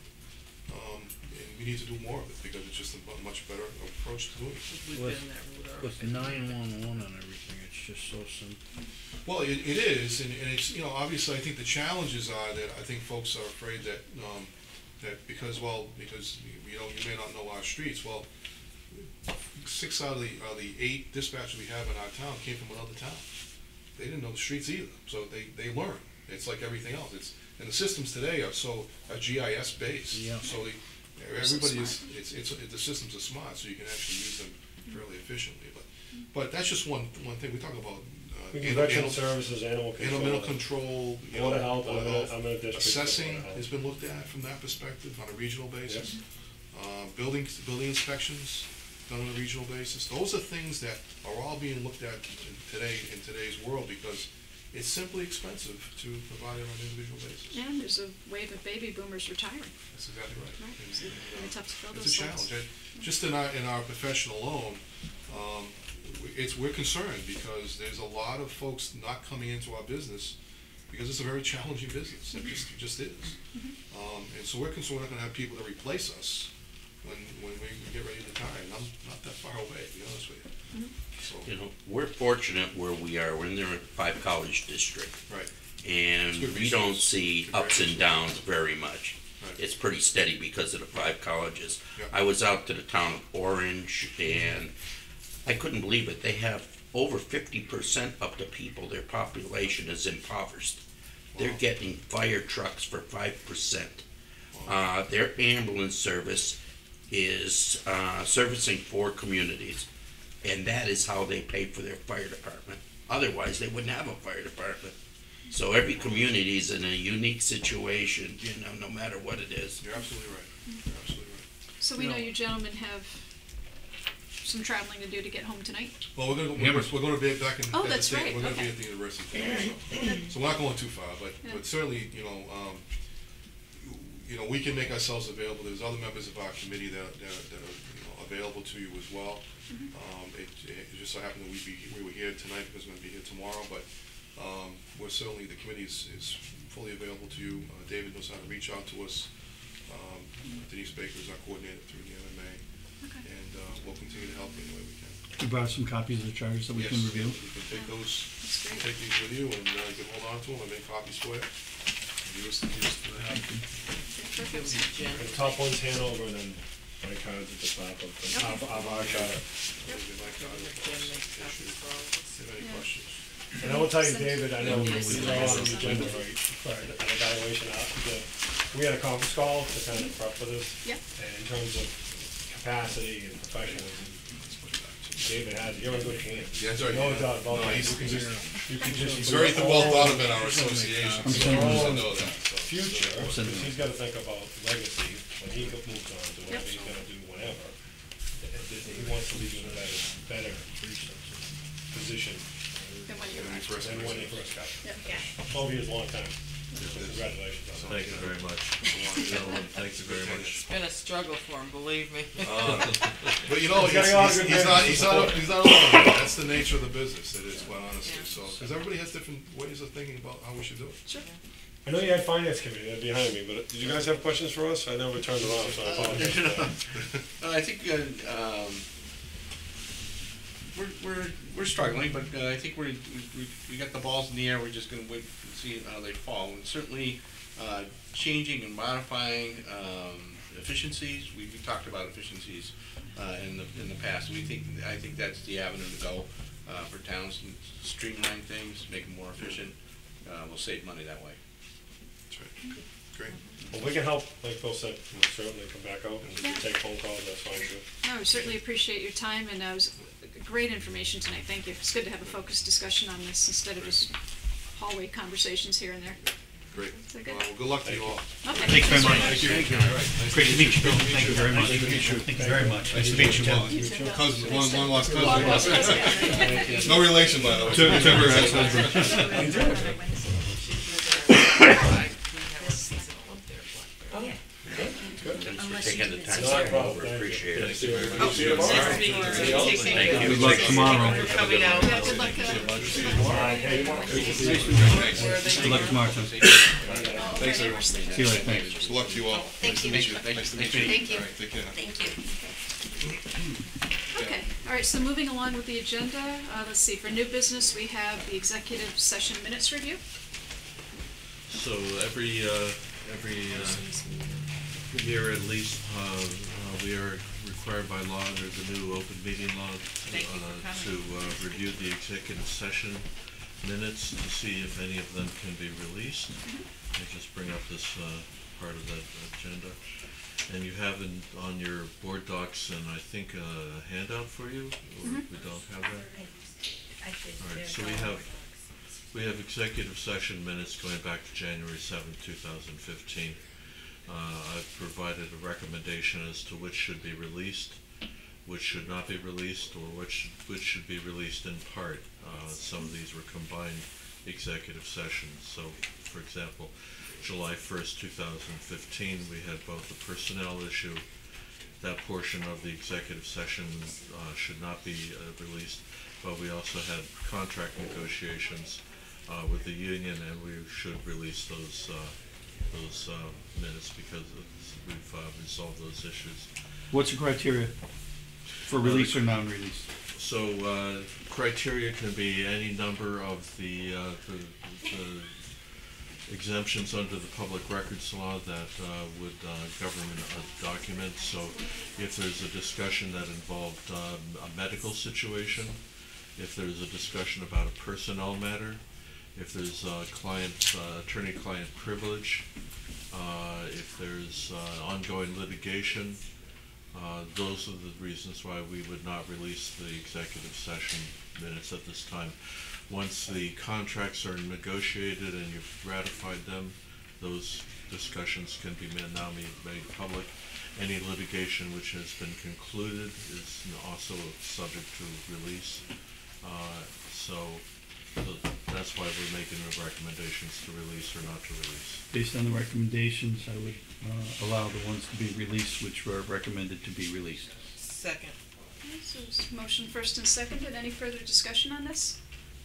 Um, and we need to do more of it, because it's just a mu- much better approach to doing it. We've With- been that route With already. nine-one-one and everything, it's just so simple. Well, it, it is, and, and it's, you know, obviously, I think the challenges are that I think folks are afraid that, um, that because, well, because, you know, you may not know our streets, well, six out of the, uh, the eight dispatchers we have in our town came from another town. They didn't know the streets either, so they, they learn. It's like everything else, it's, and the systems today are so, are G I S based. Yeah. So they, everybody is, it's, it's, the systems are smart, so you can actually use them fairly efficiently, but, but that's just one, one thing, we talk about, uh, We do animal- veteran services, animal control. Animal control, you know, Water health, I'm water in a- health. I'm in a district for Assessing water health. has been looked at from that perspective on a regional basis. Uh, building, building inspections done on a regional basis. Those are things that are all being looked at in today, in today's world, because it's simply expensive to provide it on an individual basis. And there's a wave of baby boomers retiring. That's exactly right. Right, And, so and, really uh, tough to fill It's a those slots. challenge. Uh, Just in our, in our profession alone, um, w- it's, we're concerned because there's a lot of folks not coming into our business because it's a very challenging business. It just, it just is. Um, and so we're concerned we're not gonna have people to replace us when, when we get ready to retire. And I'm not that far away, to be honest with you. So, You know, we're fortunate where we are. We're in the five college district. right, And It's good we don't resource. see Good ups and resource. downs very much. Right. It's pretty steady because of the five colleges. Yeah. I was out to the town of Orange, and I couldn't believe it. They have over fifty percent of the people, their population is impoverished. They're Wow. getting fire trucks for five percent. Uh, their ambulance service is uh, servicing four communities, and that is how they pay for their fire department. Otherwise, they wouldn't have a fire department. So every community is in a unique situation, you know, no matter what it is. you're absolutely right. You're absolutely right. So we know No. you gentlemen have some traveling to do to get home tonight. Well, we're gonna, go- we're, Hammers. we're gonna be back in. Oh, at the that's state- right, We're gonna be okay. at the university today, so, so we're not going too far, but, Yeah. but certainly, you know, um, you know, we can make ourselves available. There's other members of our committee that, that, that are, you know, available to you as well. Mm-hmm. Um, it, it just so happened that we be, we were here tonight because we're gonna be here tomorrow, but, um, we're certainly, the committee is, is fully available to you. Uh, David knows how to reach out to us. Um, Denise Baker is our coordinator through the M M A, Okay. and uh, we'll continue to help you any way we can. You brought some copies of the charters that we can Yes, review. You can take those, That's great. take these with you, and uh, you can hold on to them, I make copies for you. Use, use to the help. Perfect. Jen. The top one's Hanover, and then my card's at the top of, the top of our charter. Give my card, Jen makes copies for all of us. if you have any Yeah. questions. And I will tell you, David, I know Yeah. we are on the agenda for, for an evaluation, uh, the, we had a conference call to kind of prep for this. Yeah. And in terms of capacity and professionalism, David has, you're in good hands. Yeah, that's right. No doubt about No, that. he's- You can just, you can just. He's very well thought of in our association, I'm so sending I him- know that, so. Future, I'm because sending he's gotta think about legacy, when he go- moves on to whatever he's gonna do, whatever. th- th- He wants to leave you in a better, better position Then when you're When he right. first than when he comes in. first got. Yeah. Twelve years, a long time. Congratulations on that. Thank you very much, gentlemen, thank you very much. It's been a struggle for him, believe me. Uh, But you know, He's he's, got a lot of he's, good he's not, business he's not, support. he's not alone. That's the nature of the business, it is, quite honestly, Yeah. so, because everybody has different ways of thinking about how we should do it. Sure. I know you had finance committee there behind me, but did you guys have questions for us? I never turned around, so I apologize. for that. Uh, I think, uh, um, we're, we're, we're struggling, but, uh, I think we're, we, we, we got the balls in the air, we're just gonna wait and see how they fall. And certainly, uh, changing and modifying, um, efficiencies, we, we talked about efficiencies, uh, in the, in the past. We think, I think that's the avenue to go, uh, for towns, and streamline things, make them more efficient, uh, we'll save money that way. That's right. Great. Well, we can help, like Phil said, we'll certainly come back out and we Yeah. can take phone calls, that's fine too. No, we certainly appreciate your time, and uh, it was great information tonight, thank you. It's good to have a focused discussion on this instead of just hallway conversations here and there. Great. So good. Well, good luck to you all. Okay. Thanks very much. Thank you. Great to meet you, Bill. Thank you very much. Nice to meet you. Thank you very much. Nice to meet you. Well, You too. Cousins, long, long lost Long lost cousin. cousin. No relation, by the way. To- to her ex-husband. Thanks for taking the time Not a to come problem, over, thank you. appreciate it. See you very much. Nice to meet you. Take care. Thank you. Good luck tomorrow. We're coming out. Yeah, good luck. uh, Good luck tomorrow, Tim. Thanks, everyone. See you later, thanks. Good luck to you all. Thank you. Nice to meet you. Nice to meet you. Thank you. All right, take care. Thank you. Okay, all right, so moving along with the agenda, uh, let's see, for new business, we have the executive session minutes review. So every, uh, every, uh, year at least, uh, uh, we are required by law under the new open meeting law, Thank you for uh, coming. to, uh, review the executive session minutes to see if any of them can be released. I just bring up this, uh, part of that agenda. And you have in, on your board docs, and I think a handout for you, or we don't have that? All right, so we have, we have executive session minutes going back to January seventh, two thousand fifteen. Uh, I've provided a recommendation as to which should be released, which should not be released, or which, which should be released in part. Uh, some of these were combined executive sessions, so, for example, July first, two thousand fifteen, we had both the personnel issue. That portion of the executive session uh, should not be uh, released, but we also had contract negotiations uh, with the union, and we should release those uh, those uh, minutes because it's- we've uh, resolved those issues. What's the criteria for release or non-release? So uh, criteria can be any number of the, uh, the, the exemptions under the public records law that uh, would uh, govern a document. So if there's a discussion that involved um, a medical situation, if there's a discussion about a personnel matter, if there's uh, client, uh, attorney-client privilege, uh, if there's uh, ongoing litigation, uh, those are the reasons why we would not release the executive session minutes at this time. Once the contracts are negotiated and you've ratified them, those discussions can be made, now made, made public. Any litigation which has been concluded is also subject to release. Uh, so th- that's why we're making the recommendations to release or not to release. Based on the recommendations, I would uh, allow the ones to be released which were recommended to be released. Second. Okay, so it's motion first and seconded, any further discussion on this?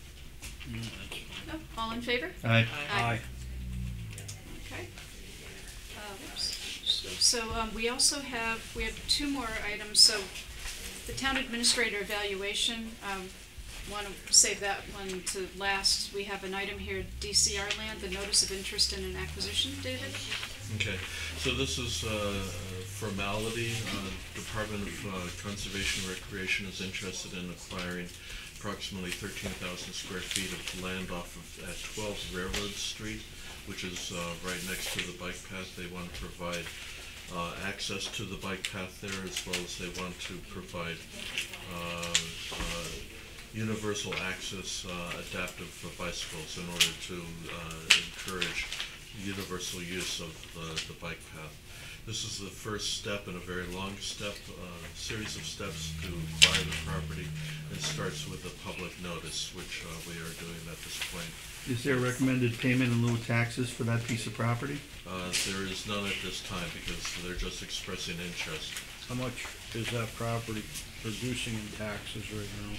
No, all in favor? Aye. Aye. Okay. Uh, oops, just So, um, we also have, we have two more items, so the town administrator evaluation, um, wanna save that one to last. We have an item here, D C R land, the notice of interest in an acquisition, David? Okay, so this is uh, formality. Uh, Department of uh, Conservation and Recreation is interested in acquiring approximately thirteen thousand square feet of land off of, at twelve Railroad Street, which is uh, right next to the bike path. They want to provide uh, access to the bike path there, as well as they want to provide uh, uh, universal access uh, adaptive for bicycles in order to uh, encourage universal use of the, the bike path. This is the first step in a very long step, uh, series of steps to acquire the property. It starts with a public notice, which uh, we are doing at this point. Is there recommended payment in lieu of taxes for that piece of property? Uh, there is none at this time because they're just expressing interest. How much is that property producing in taxes right now?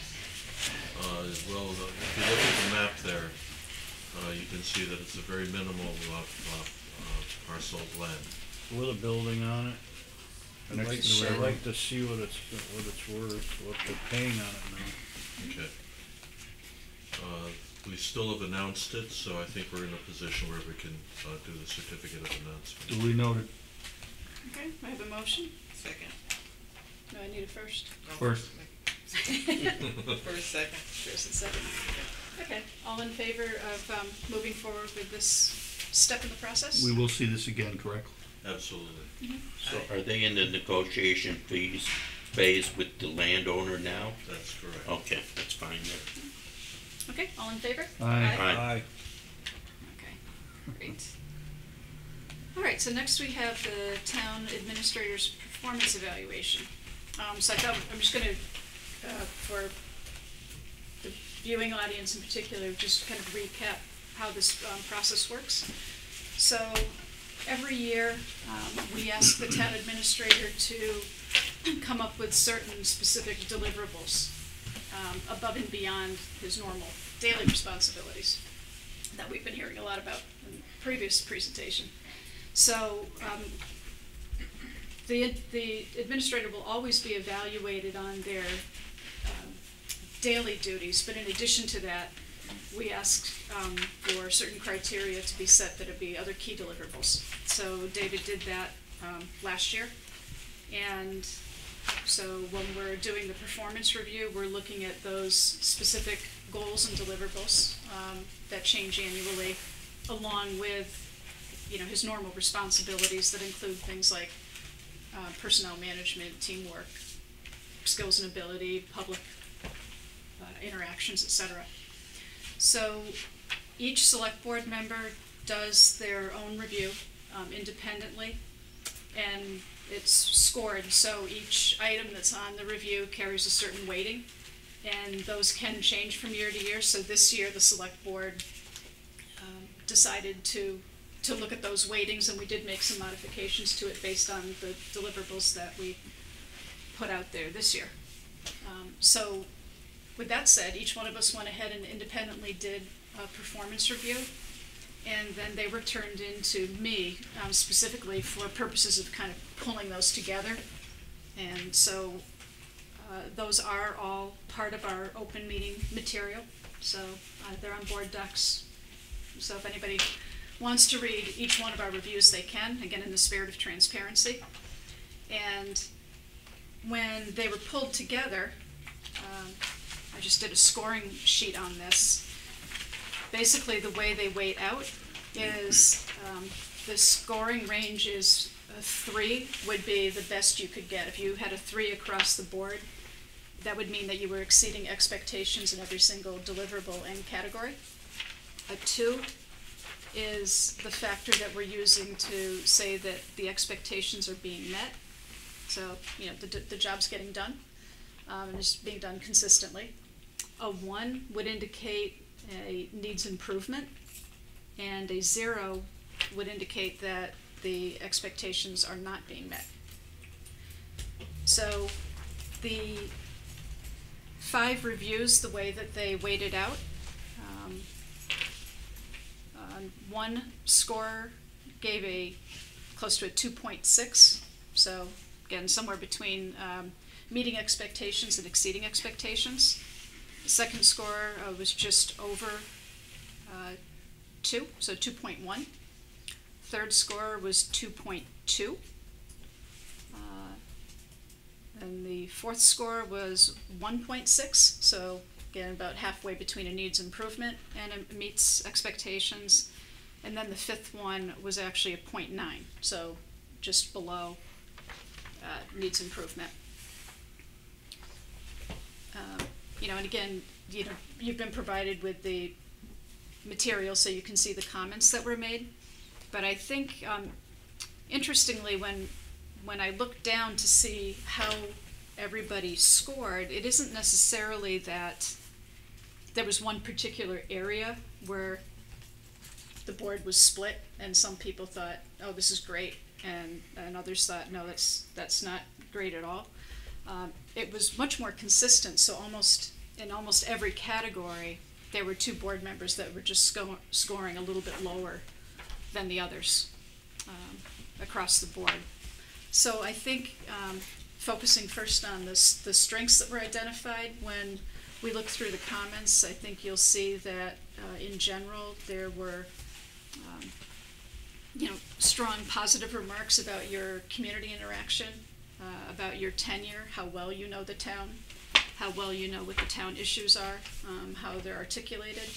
Uh, well, the- if you look at the map there, uh, you can see that it's a very minimal uh, uh, uh, parcel of land. With a building on it? I'd Next like, to the I'd railroad. like to see what it's, what it's worth, what they're paying on it now. Okay. Uh, we still have announced it, so I think we're in a position where we can uh, do the certificate of announcement. Duly noted. Okay, I have a motion. Second. No, I need a first. No, First. First, second. First and second. Okay, all in favor of, um, moving forward with this step in the process? We will see this again, correct? Absolutely. So are they in the negotiation phase, phase with the landowner now? That's correct. Okay, that's fine then. Okay, all in favor? Aye. Aye. Okay, great. All right, so next we have the town administrator's performance evaluation. Um, so I thought, I'm just gonna, uh, for the viewing audience in particular, just kind of recap how this, um, process works. So, every year, um, we ask the town administrator to come up with certain specific deliverables, um, above and beyond his normal daily responsibilities that we've been hearing a lot about in the previous presentation. So, um, the, the administrator will always be evaluated on their, um, daily duties, but in addition to that, we ask, um, for certain criteria to be set that would be other key deliverables. So David did that, um, last year, and so when we're doing the performance review, we're looking at those specific goals and deliverables, um, that change annually, along with, you know, his normal responsibilities that include things like, uh, personnel management, teamwork, skills and ability, public, uh, interactions, et cetera. So each select board member does their own review, um, independently, and it's scored, so each item that's on the review carries a certain weighting, and those can change from year to year. So this year, the select board, um, decided to, to look at those weightings, and we did make some modifications to it based on the deliverables that we put out there this year. Um, so, with that said, each one of us went ahead and independently did a performance review, and then they were turned in to me, um, specifically for purposes of kind of pulling those together. And so, uh, those are all part of our open meeting material, so uh, they're on board docs. So if anybody wants to read each one of our reviews, they can, again, in the spirit of transparency. And when they were pulled together, um, I just did a scoring sheet on this. Basically, the way they weight out is, um, the scoring range is a three would be the best you could get. If you had a three across the board, that would mean that you were exceeding expectations in every single deliverable and category. A two is the factor that we're using to say that the expectations are being met. So, you know, the, the job's getting done, um, and it's being done consistently. A one would indicate a needs improvement, and a zero would indicate that the expectations are not being met. So the five reviews, the way that they weighted out, um, um, one scorer gave a close to a two point six. So again, somewhere between um, meeting expectations and exceeding expectations. The second score uh, was just over uh, two, so two point one. Third score was two point two. Uh, and the fourth score was one point six, so again, about halfway between a needs improvement and it meets expectations. And then the fifth one was actually a point nine, so just below uh, needs improvement. Um, you know, and again, you know, you've been provided with the material so you can see the comments that were made. But I think, um, interestingly, when when I look down to see how everybody scored, it isn't necessarily that there was one particular area where the board was split, and some people thought, "Oh, this is great," and and others thought, "No, that's that's not great at all." Um, it was much more consistent. So almost in almost every category, there were two board members that were just sco- scoring a little bit lower than the others um, across the board. So I think um, focusing first on this, the strengths that were identified, when we look through the comments, I think you'll see that uh, in general there were um, you know, strong positive remarks about your community interaction, uh, about your tenure, how well you know the town, how well you know what the town issues are, um, how they're articulated.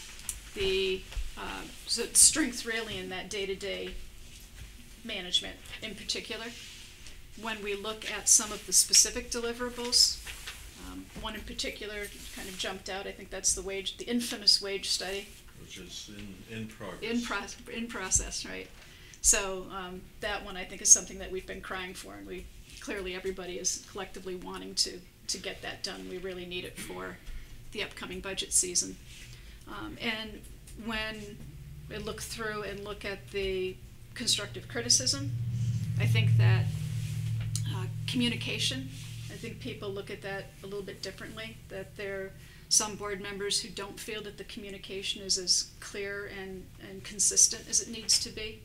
The uh, so strength really in that day-to-day management in particular. When we look at some of the specific deliverables, um, one in particular kind of jumped out. I think that's the wage, the infamous wage study. Which is in, in progress. In, pro- in process, right. So um, that one I think is something that we've been crying for, and we clearly everybody is collectively wanting to, to get that done. We really need it for the upcoming budget season. Um, and when we look through and look at the constructive criticism, I think that uh, communication, I think people look at that a little bit differently, that there are some board members who don't feel that the communication is as clear and, and consistent as it needs to be.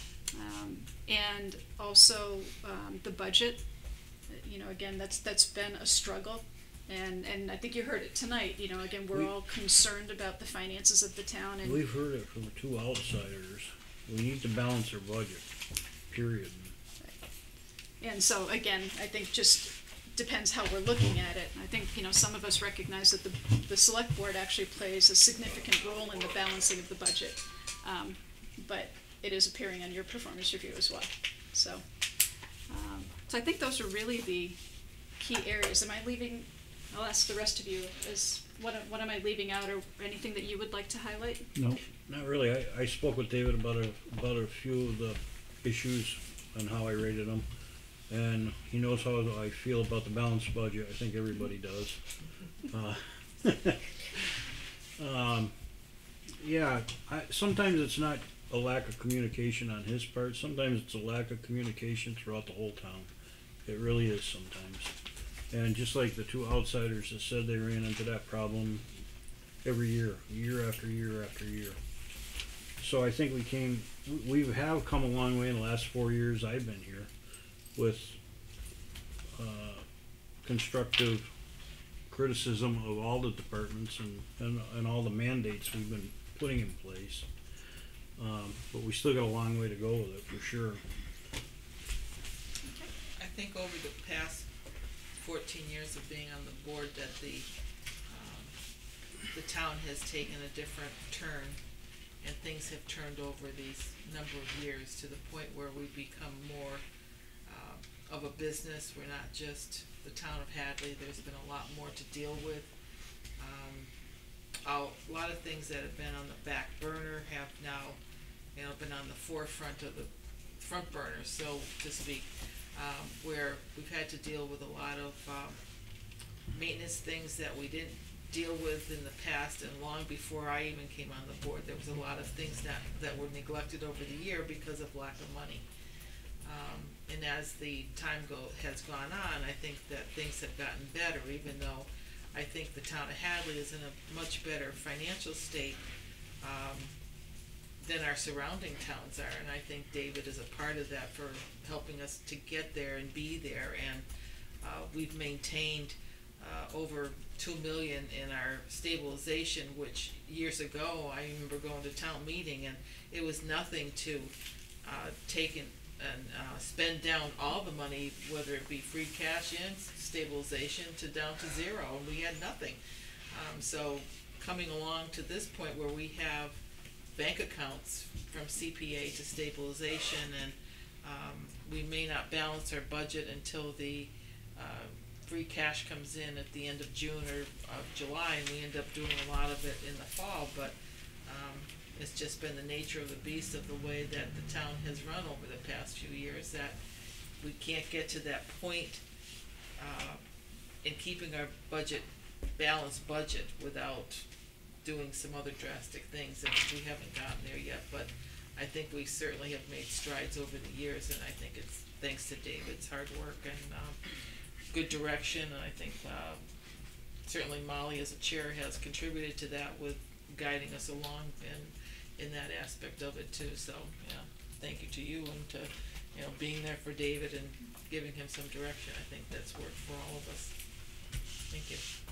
Um, and also um, the budget, you know, again, that's that's been a struggle. And, and I think you heard it tonight, you know, again, we're We- all concerned about the finances of the town. And We've heard it from two outsiders. We need to balance our budget, period. And so, again, I think just depends how we're looking at it. I think, you know, some of us recognize that the, the select board actually plays a significant role in the balancing of the budget. Um, but it is appearing on your performance review as well. So, um, so I think those are really the key areas. Am I leaving, I'll ask the rest of you, is what, what am I leaving out, or anything that you would like to highlight? No, not really. I, I spoke with David about a, about a few of the issues and how I rated them. And he knows how I feel about the balanced budget. I think everybody does. Uh, um, yeah, I, sometimes it's not a lack of communication on his part. Sometimes it's a lack of communication throughout the whole town. It really is sometimes. And just like the two outsiders that said they ran into that problem every year, year after year after year. So I think we came, we we have come a long way in the last four years I've been here with uh, constructive criticism of all the departments and, and, and all the mandates we've been putting in place. Um, but we still got a long way to go with it, for sure. I think over the past fourteen years of being on the board that the, um, the town has taken a different turn, and things have turned over these number of years to the point where we've become more uh, of a business. We're not just the town of Hadley. There's been a lot more to deal with. Um, a lot of things that have been on the back burner have now, you know, been on the forefront of the front burner, so to speak. Um, where we've had to deal with a lot of um, maintenance things that we didn't deal with in the past, and long before I even came on the board, there was a lot of things that, that were neglected over the year because of lack of money. Um, and as the time go, has gone on, I think that things have gotten better, even though I think the town of Hadley is in a much better financial state um, than our surrounding towns are, and I think David is a part of that for helping us to get there and be there, and, uh, we've maintained, uh, over two million in our stabilization, which years ago, I remember going to town meeting, and it was nothing to, uh, take and, and, uh, spend down all the money, whether it be free cash in, stabilization, to down to zero, and we had nothing. Um, so, coming along to this point where we have bank accounts from C P A to stabilization, and, um, we may not balance our budget until the, uh, free cash comes in at the end of June or of July, and we end up doing a lot of it in the fall, but, um, it's just been the nature of the beast of the way that the town has run over the past few years, that we can't get to that point, uh, in keeping our budget, balanced budget, without doing some other drastic things, and we haven't gotten there yet, but I think we certainly have made strides over the years, and I think it's thanks to David's hard work and, um, good direction, and I think, uh, certainly Molly as a chair has contributed to that with guiding us along in, in that aspect of it too, so, yeah, thank you to you and to, you know, being there for David and giving him some direction. I think that's worked for all of us. Thank you.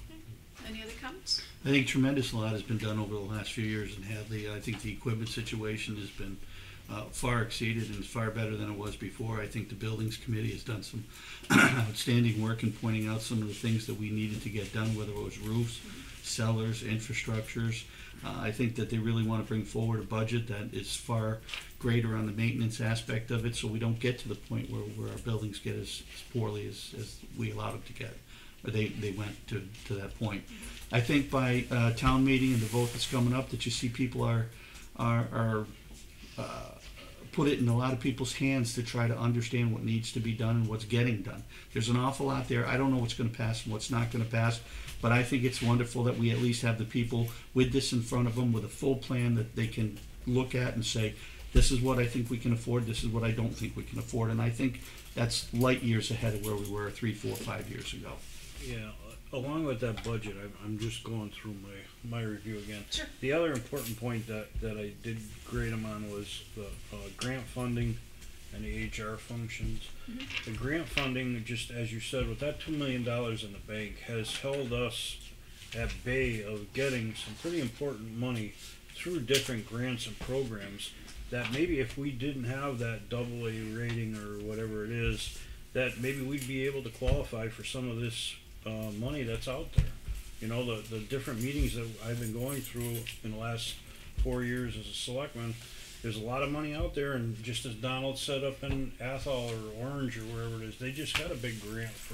Any other comments? I think tremendous lot has been done over the last few years in Hadley. I think the equipment situation has been uh, far exceeded and is far better than it was before. I think the Buildings Committee has done some outstanding work in pointing out some of the things that we needed to get done, whether it was roofs, cellars, infrastructures. Uh, I think that they really want to bring forward a budget that is far greater on the maintenance aspect of it, so we don't get to the point where, where our buildings get as, as poorly as, as we allowed them to get. Or they, they went to, to that point. I think by uh, town meeting and the vote that's coming up, that you see people are, are, are uh, put it in a lot of people's hands to try to understand what needs to be done and what's getting done. There's an awful lot there. I don't know what's going to pass and what's not going to pass, but I think it's wonderful that we at least have the people with this in front of them with a full plan that they can look at and say, this is what I think we can afford, this is what I don't think we can afford. And I think that's light years ahead of where we were three, four, five years ago. Yeah, along with that budget, I'm, I'm just going through my, my review again. Sure. The other important point that, that I did grade them on was the uh, grant funding and the H R functions. Mm-hmm. The grant funding, just as you said, with that two million dollars in the bank, has held us at bay of getting some pretty important money through different grants and programs that maybe if we didn't have that double A rating or whatever it is, that maybe we'd be able to qualify for some of this uh, money that's out there. You know, the, the different meetings that I've been going through in the last four years as a selectman, there's a lot of money out there, and just as Donald said up in Athol or Orange or wherever it is, they just got a big grant for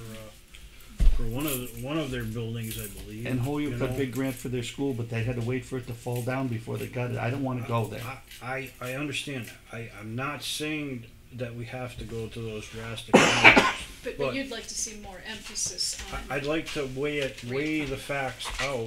uh, for one of the, one of their buildings, I believe. And Holyoke you got a know. big grant for their school, but they had to wait for it to fall down before they got it. I don't want to go there. I, I, I understand that. I, I'm not saying that we have to go to those drastic measures. But, but you'd like to see more emphasis on. I- I'd like to weigh it, weigh the facts out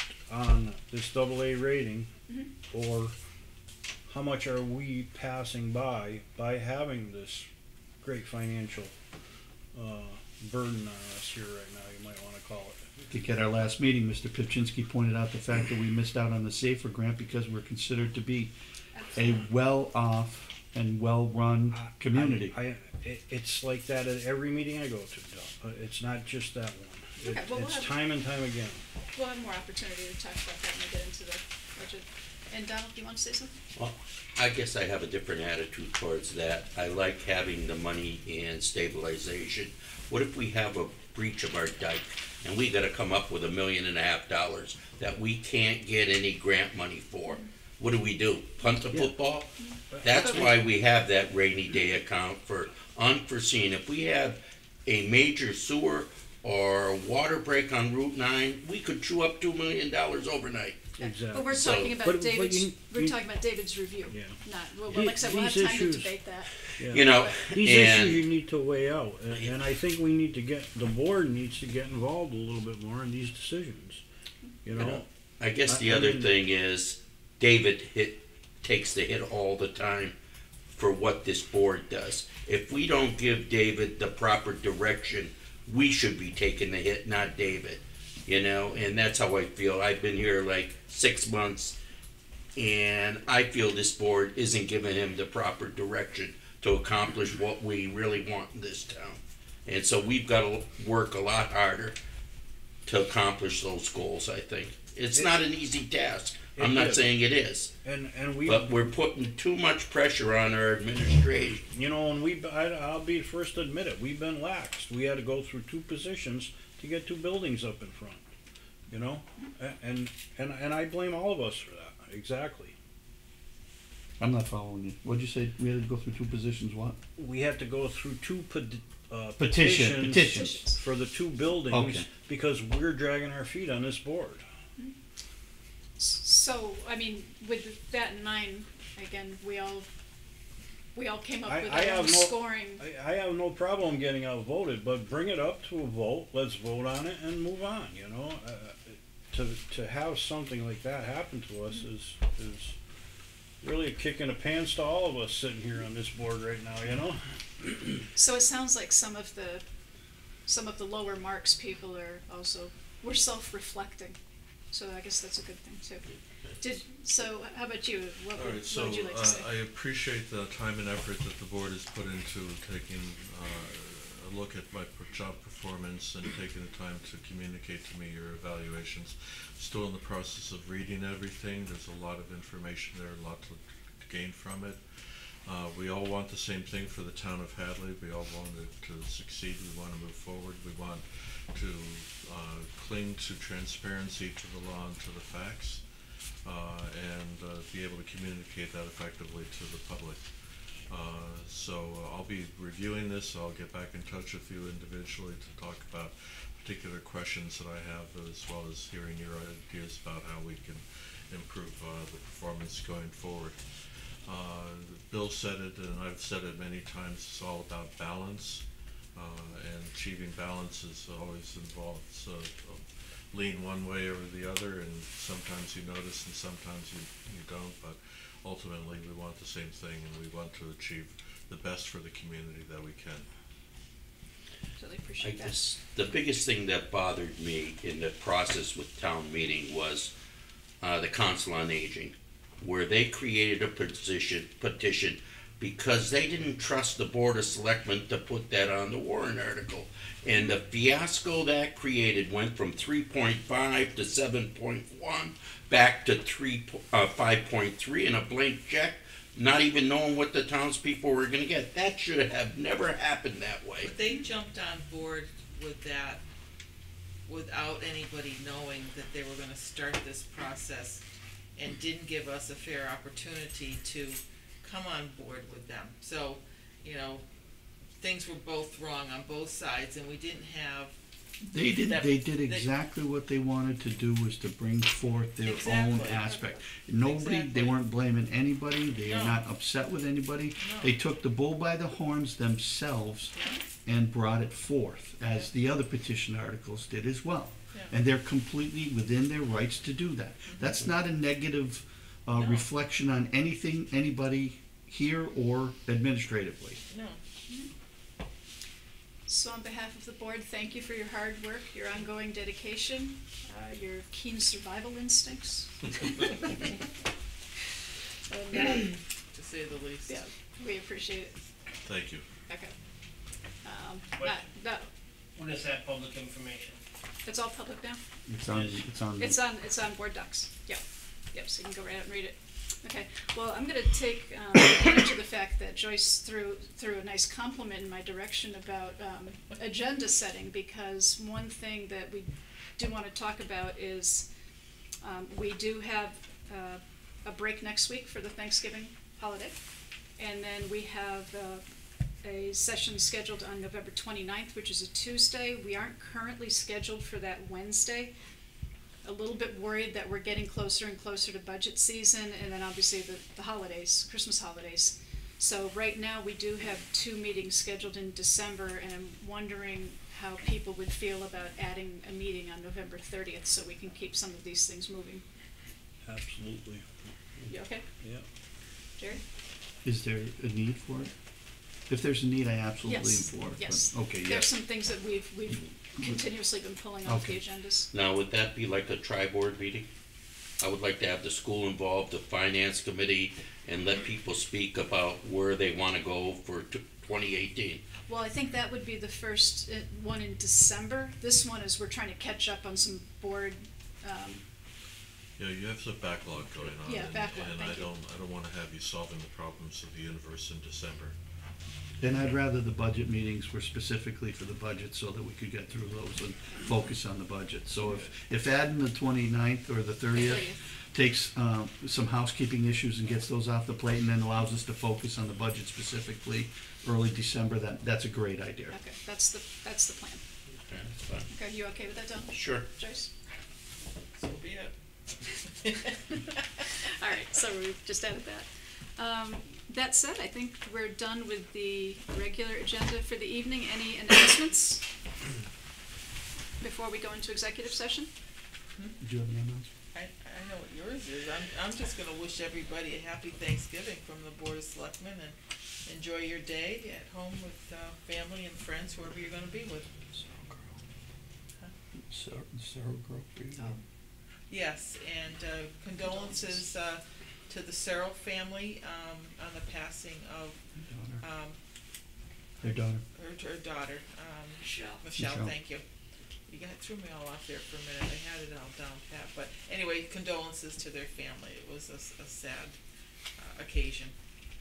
on this double A rating, Mhm. or how much are we passing by by having this great financial uh, burden on us here right now, you might want to call it. I think at our last meeting, Mister Pipchinsky pointed out the fact that we missed out on the SAFER grant because we're considered to be a well-off and well-run community. I, I, it, it's like that at every meeting I go to, Del. Uh, It's not just that one. It, Okay, well, we'll it's have- time and time again. We'll have more opportunity to talk about that when we get into the budget. And Donald, do you want to say something? Well, I guess I have a different attitude towards that. I like having the money in stabilization. What if we have a breach of our dike and we gotta come up with a million and a half dollars that we can't get any grant money for? What do we do? Punt the Yeah. football? That's why we have that rainy day account for unforeseen. If we have a major sewer or water break on Route nine, we could chew up two million dollars overnight. Exactly. But we're So- talking about But- but David's, you- we're you- talking about David's review, Yeah. not, well, The- like I said, we'll have these time to issues- debate that. Yeah. You know, These and issues you need to weigh out, and, and I think we need to get, the board needs to get involved a little bit more in these decisions, you You know? know, I guess I- the I other mean- thing is David hit, takes the hit all the time for what this board does. If we don't give David the proper direction, we should be taking the hit, not David. You know, and that's how I feel. I've been here like six months And I feel this board isn't giving him the proper direction to accomplish what we really want in this town. And so we've got to work a lot harder to accomplish those goals, I think. It's It- not an easy task. I'm It not is. saying it is. And, and we, But we're putting too much pressure on our administration. you know, and we, I, I'll be the first to admit it, we've been lax. We had to go through two positions to get two buildings up in front, you know? A- And, and, and I blame all of us for that, exactly. I'm not following you. What'd you say? We had to go through two positions, what? We had to go through two peti- uh, Petition- petitions petitions. for the two buildings Okay. because we're dragging our feet on this board. So, I mean, with that in mind, again, we all, we all came up I- with I our own have no- scoring. I, I have no problem getting outvoted, but bring it up to a vote, let's vote on it and move on, you know? Uh, to, to have something like that happen to us is, is really a kick in the pants to all of us sitting here on this board right now, you know? So it sounds like some of the, some of the lower marks people are also, we're self-reflecting. So I guess that's a good thing too. Did, so how about you? What All would, right, so what would you like to uh, say? I appreciate the time and effort that the board has put into taking uh, a look at my per- job performance and taking the time to communicate to me your evaluations. Still in the process of reading everything. There's a lot of information there, a lot to, to gain from it. Uh, we all want the same thing for the town of Hadley. We all want it to succeed. We want to move forward. We want to uh, cling to transparency, to the law, and to the facts, uh, and uh, be able to communicate that effectively to the public. Uh, so uh, I'll be reviewing this. I'll get back in touch with you individually to talk about particular questions that I have, as well as hearing your ideas about how we can improve uh, the performance going forward. Uh, Bill said it, and I've said it many times, it's all about balance, uh, and achieving balance is always involves uh, lean one way or the other, and sometimes you notice and sometimes you, you don't, but ultimately we want the same thing, and we want to achieve the best for the community that we can. Really I appreciate that. guess the biggest thing that bothered me in the process with town meeting was uh, the Council on Aging, where they created a position, petition because they didn't trust the Board of Selectmen to put that on the warrant article. And the fiasco that created went from three point five to seven point one, back to three, uh, five point three in a blank check, not even knowing what the townspeople were gonna get. That should have never happened that way. But they jumped on board with that without anybody knowing that they were gonna start this process and didn't give us a fair opportunity to come on board with them. So, you know, things were both wrong on both sides, and we didn't have, They did, That- they did they- exactly what they wanted to do, was to bring forth their own Exactly. aspect. Nobody, they Exactly. weren't blaming anybody, they are No. not upset with anybody. No. They took the bull by the horns themselves and brought it forth, as the other petition articles did as well. Yeah. And they're completely within their rights to do that. That's not a negative uh, No. reflection on anything, anybody here or administratively. no. So on behalf of the board, thank you for your hard work, your ongoing dedication, uh, your keen survival instincts. And, uh, To say the least. yeah, we appreciate it. Thank you. Okay. Um, What- that, that, What is that public information? it's all public now? It's on, it's on. It's on, it's on board docs, yep, yep, so you can go right out and read it. Okay, well, I'm gonna take, um, advantage of the fact that Joyce threw, threw a nice compliment in my direction about, um, agenda setting, because one thing that we do wanna talk about is, um, we do have, uh, a break next week for the Thanksgiving holiday, and then we have, uh, a session scheduled on November twenty-ninth, which is a Tuesday. We aren't currently scheduled for that Wednesday. A little bit worried that we're getting closer and closer to budget season, and then obviously the, the holidays, Christmas holidays. So right now, we do have two meetings scheduled in December, and I'm wondering how people would feel about adding a meeting on November thirtieth, so we can keep some of these things moving. Absolutely, You okay, yeah. Jerry? Is there a need for it? If there's a need, I absolutely Yes, am for it. but- yes. Okay, There's yes. some things that we've, we've continuously been pulling off the Okay. agendas. Now, would that be like a tri-board meeting? I would like to have the school involved, the finance committee, and let people speak about where they wanna go for twenty eighteen. Well, I think that would be the first uh, one in December. This one is, we're trying to catch up on some board, um, Yeah, you have some backlog going on. Yeah, and- backlog, And thank I you. don't, I don't wanna have you solving the problems of the universe in December. And I'd rather the budget meetings were specifically for the budget so that we could get through those and focus on the budget. So if, if adding the twenty-ninth or the thirtieth takes, um, some housekeeping issues and gets those off the plate and then allows us to focus on the budget specifically early December, that, that's a great idea. Okay, that's the, that's the plan. Okay, that's fine. Okay, you okay with that, Don? Sure. Joyce? So be it. All right, so we've just added that. Um, that said, I think we're done with the regular agenda for the evening. Any announcements before we go into executive session? Did you have any announcements? I, I know what yours is. I'm, I'm just gonna wish everybody a happy Thanksgiving from the Board of Selectmen and enjoy your day at home with, uh, family and friends, whoever you're gonna be with. Sarah, Sarah Grove, for you? Oh. Yes, and uh, condolences, uh, to the Searle family, um, on the passing of, um, Their daughter. her, her daughter, um, Michelle. Michelle, Michelle. thank you. You got, threw me all off there for a minute, I had it all down pat, but anyway, condolences to their family, it was a, s- a sad, uh, occasion.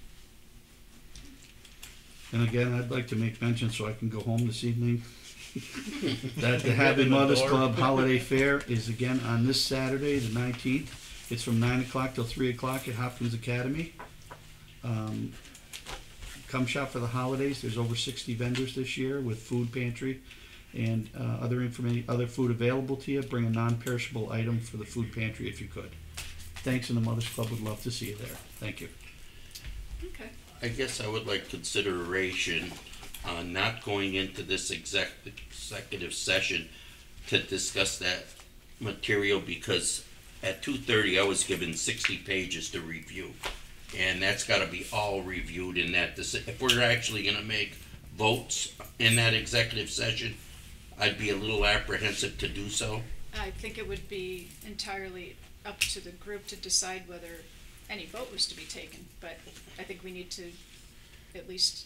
And again, I'd like to make mention, so I can go home this evening, that the Hadley Mothers Club Holiday Fair is again on this Saturday, the nineteenth. It's from nine o'clock till three o'clock at Hopkins Academy. Um, come shop for the holidays. There's over sixty vendors this year with food pantry and uh, other information, other food available to you. Bring a non-perishable item for the food pantry if you could. Thanks, and the Mothers Club would love to see you there. Thank you. Okay. I guess I would like consideration on not going into this exec, executive session to discuss that material, because at two thirty I was given sixty pages to review. And that's gotta be all reviewed in that, this- if we're actually gonna make votes in that executive session, I'd be a little apprehensive to do so. I think it would be entirely up to the group to decide whether any vote was to be taken, but I think we need to at least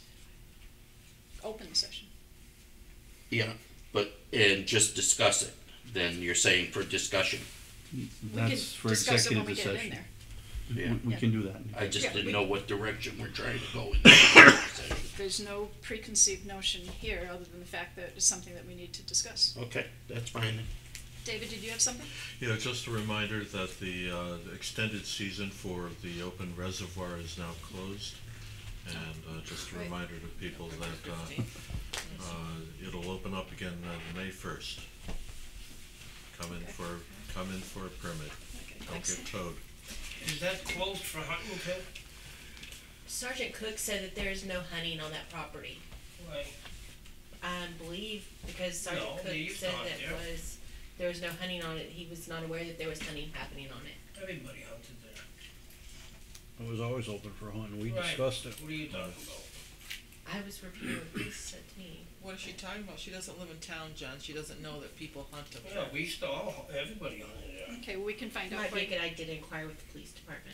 open the session. Yeah, but, and just discuss it, then you're saying for discussion. We That's can for discuss it when executive we get it in session. there. Yeah. We, we Yeah. can do that. I just Yeah, didn't we- know what direction we're trying to go in that session. There's no preconceived notion here, other than the fact that it's something that we need to discuss. Okay, that's fine. David, did you have something? Yeah, just a reminder that the, uh, the extended season for the open reservoir is now closed. And, uh, just a Right. reminder to people that, uh, uh, it'll open up again on May first. Come in Okay. for, come in for a permit, Okay, don't thanks. get towed. Is that closed for hunting too? Sergeant Cook said that there is no hunting on that property. Right. I believe because No, Sergeant they Cook used to said hunt that there. was, there was no hunting on it. He was not aware that there was hunting happening on it. Everybody hunted there. It was always open for hunting, we Right. discussed it. What are you talking about? I was reviewing what Bruce said to me. What is she talking about? She doesn't live in town, John, she doesn't know that people hunt up Yeah, there. we used to all, everybody hunted there. Okay, well, we can find out. Might be what- good, I did inquire with the police department.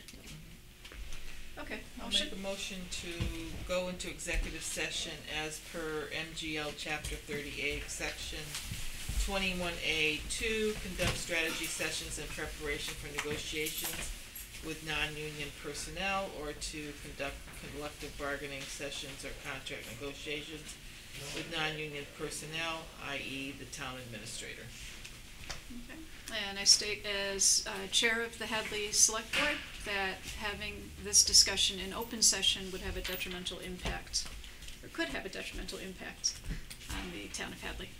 Okay, I'll motion. make a motion to go into executive session as per M G L chapter thirty-eight, section twenty-one A two, conduct strategy sessions in preparation for negotiations with non-union personnel, or to conduct collective bargaining sessions or contract negotiations with non-union personnel, that is the town administrator. Okay. And I state as uh, Chair of the Hadley Select Board that having this discussion in open session would have a detrimental impact, or could have a detrimental impact on the town of Hadley.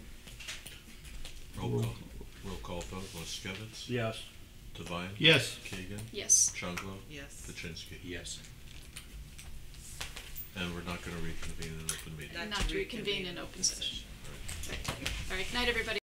Roll call, roll call vote, Moskowitz. Yes. Devine. Yes. Keegan. Yes. Chunglo. Yes. Kaczynski. Yes. And we're not gonna reconvene in an open meeting. Not to reconvene in open session. Right. All right, night, everybody.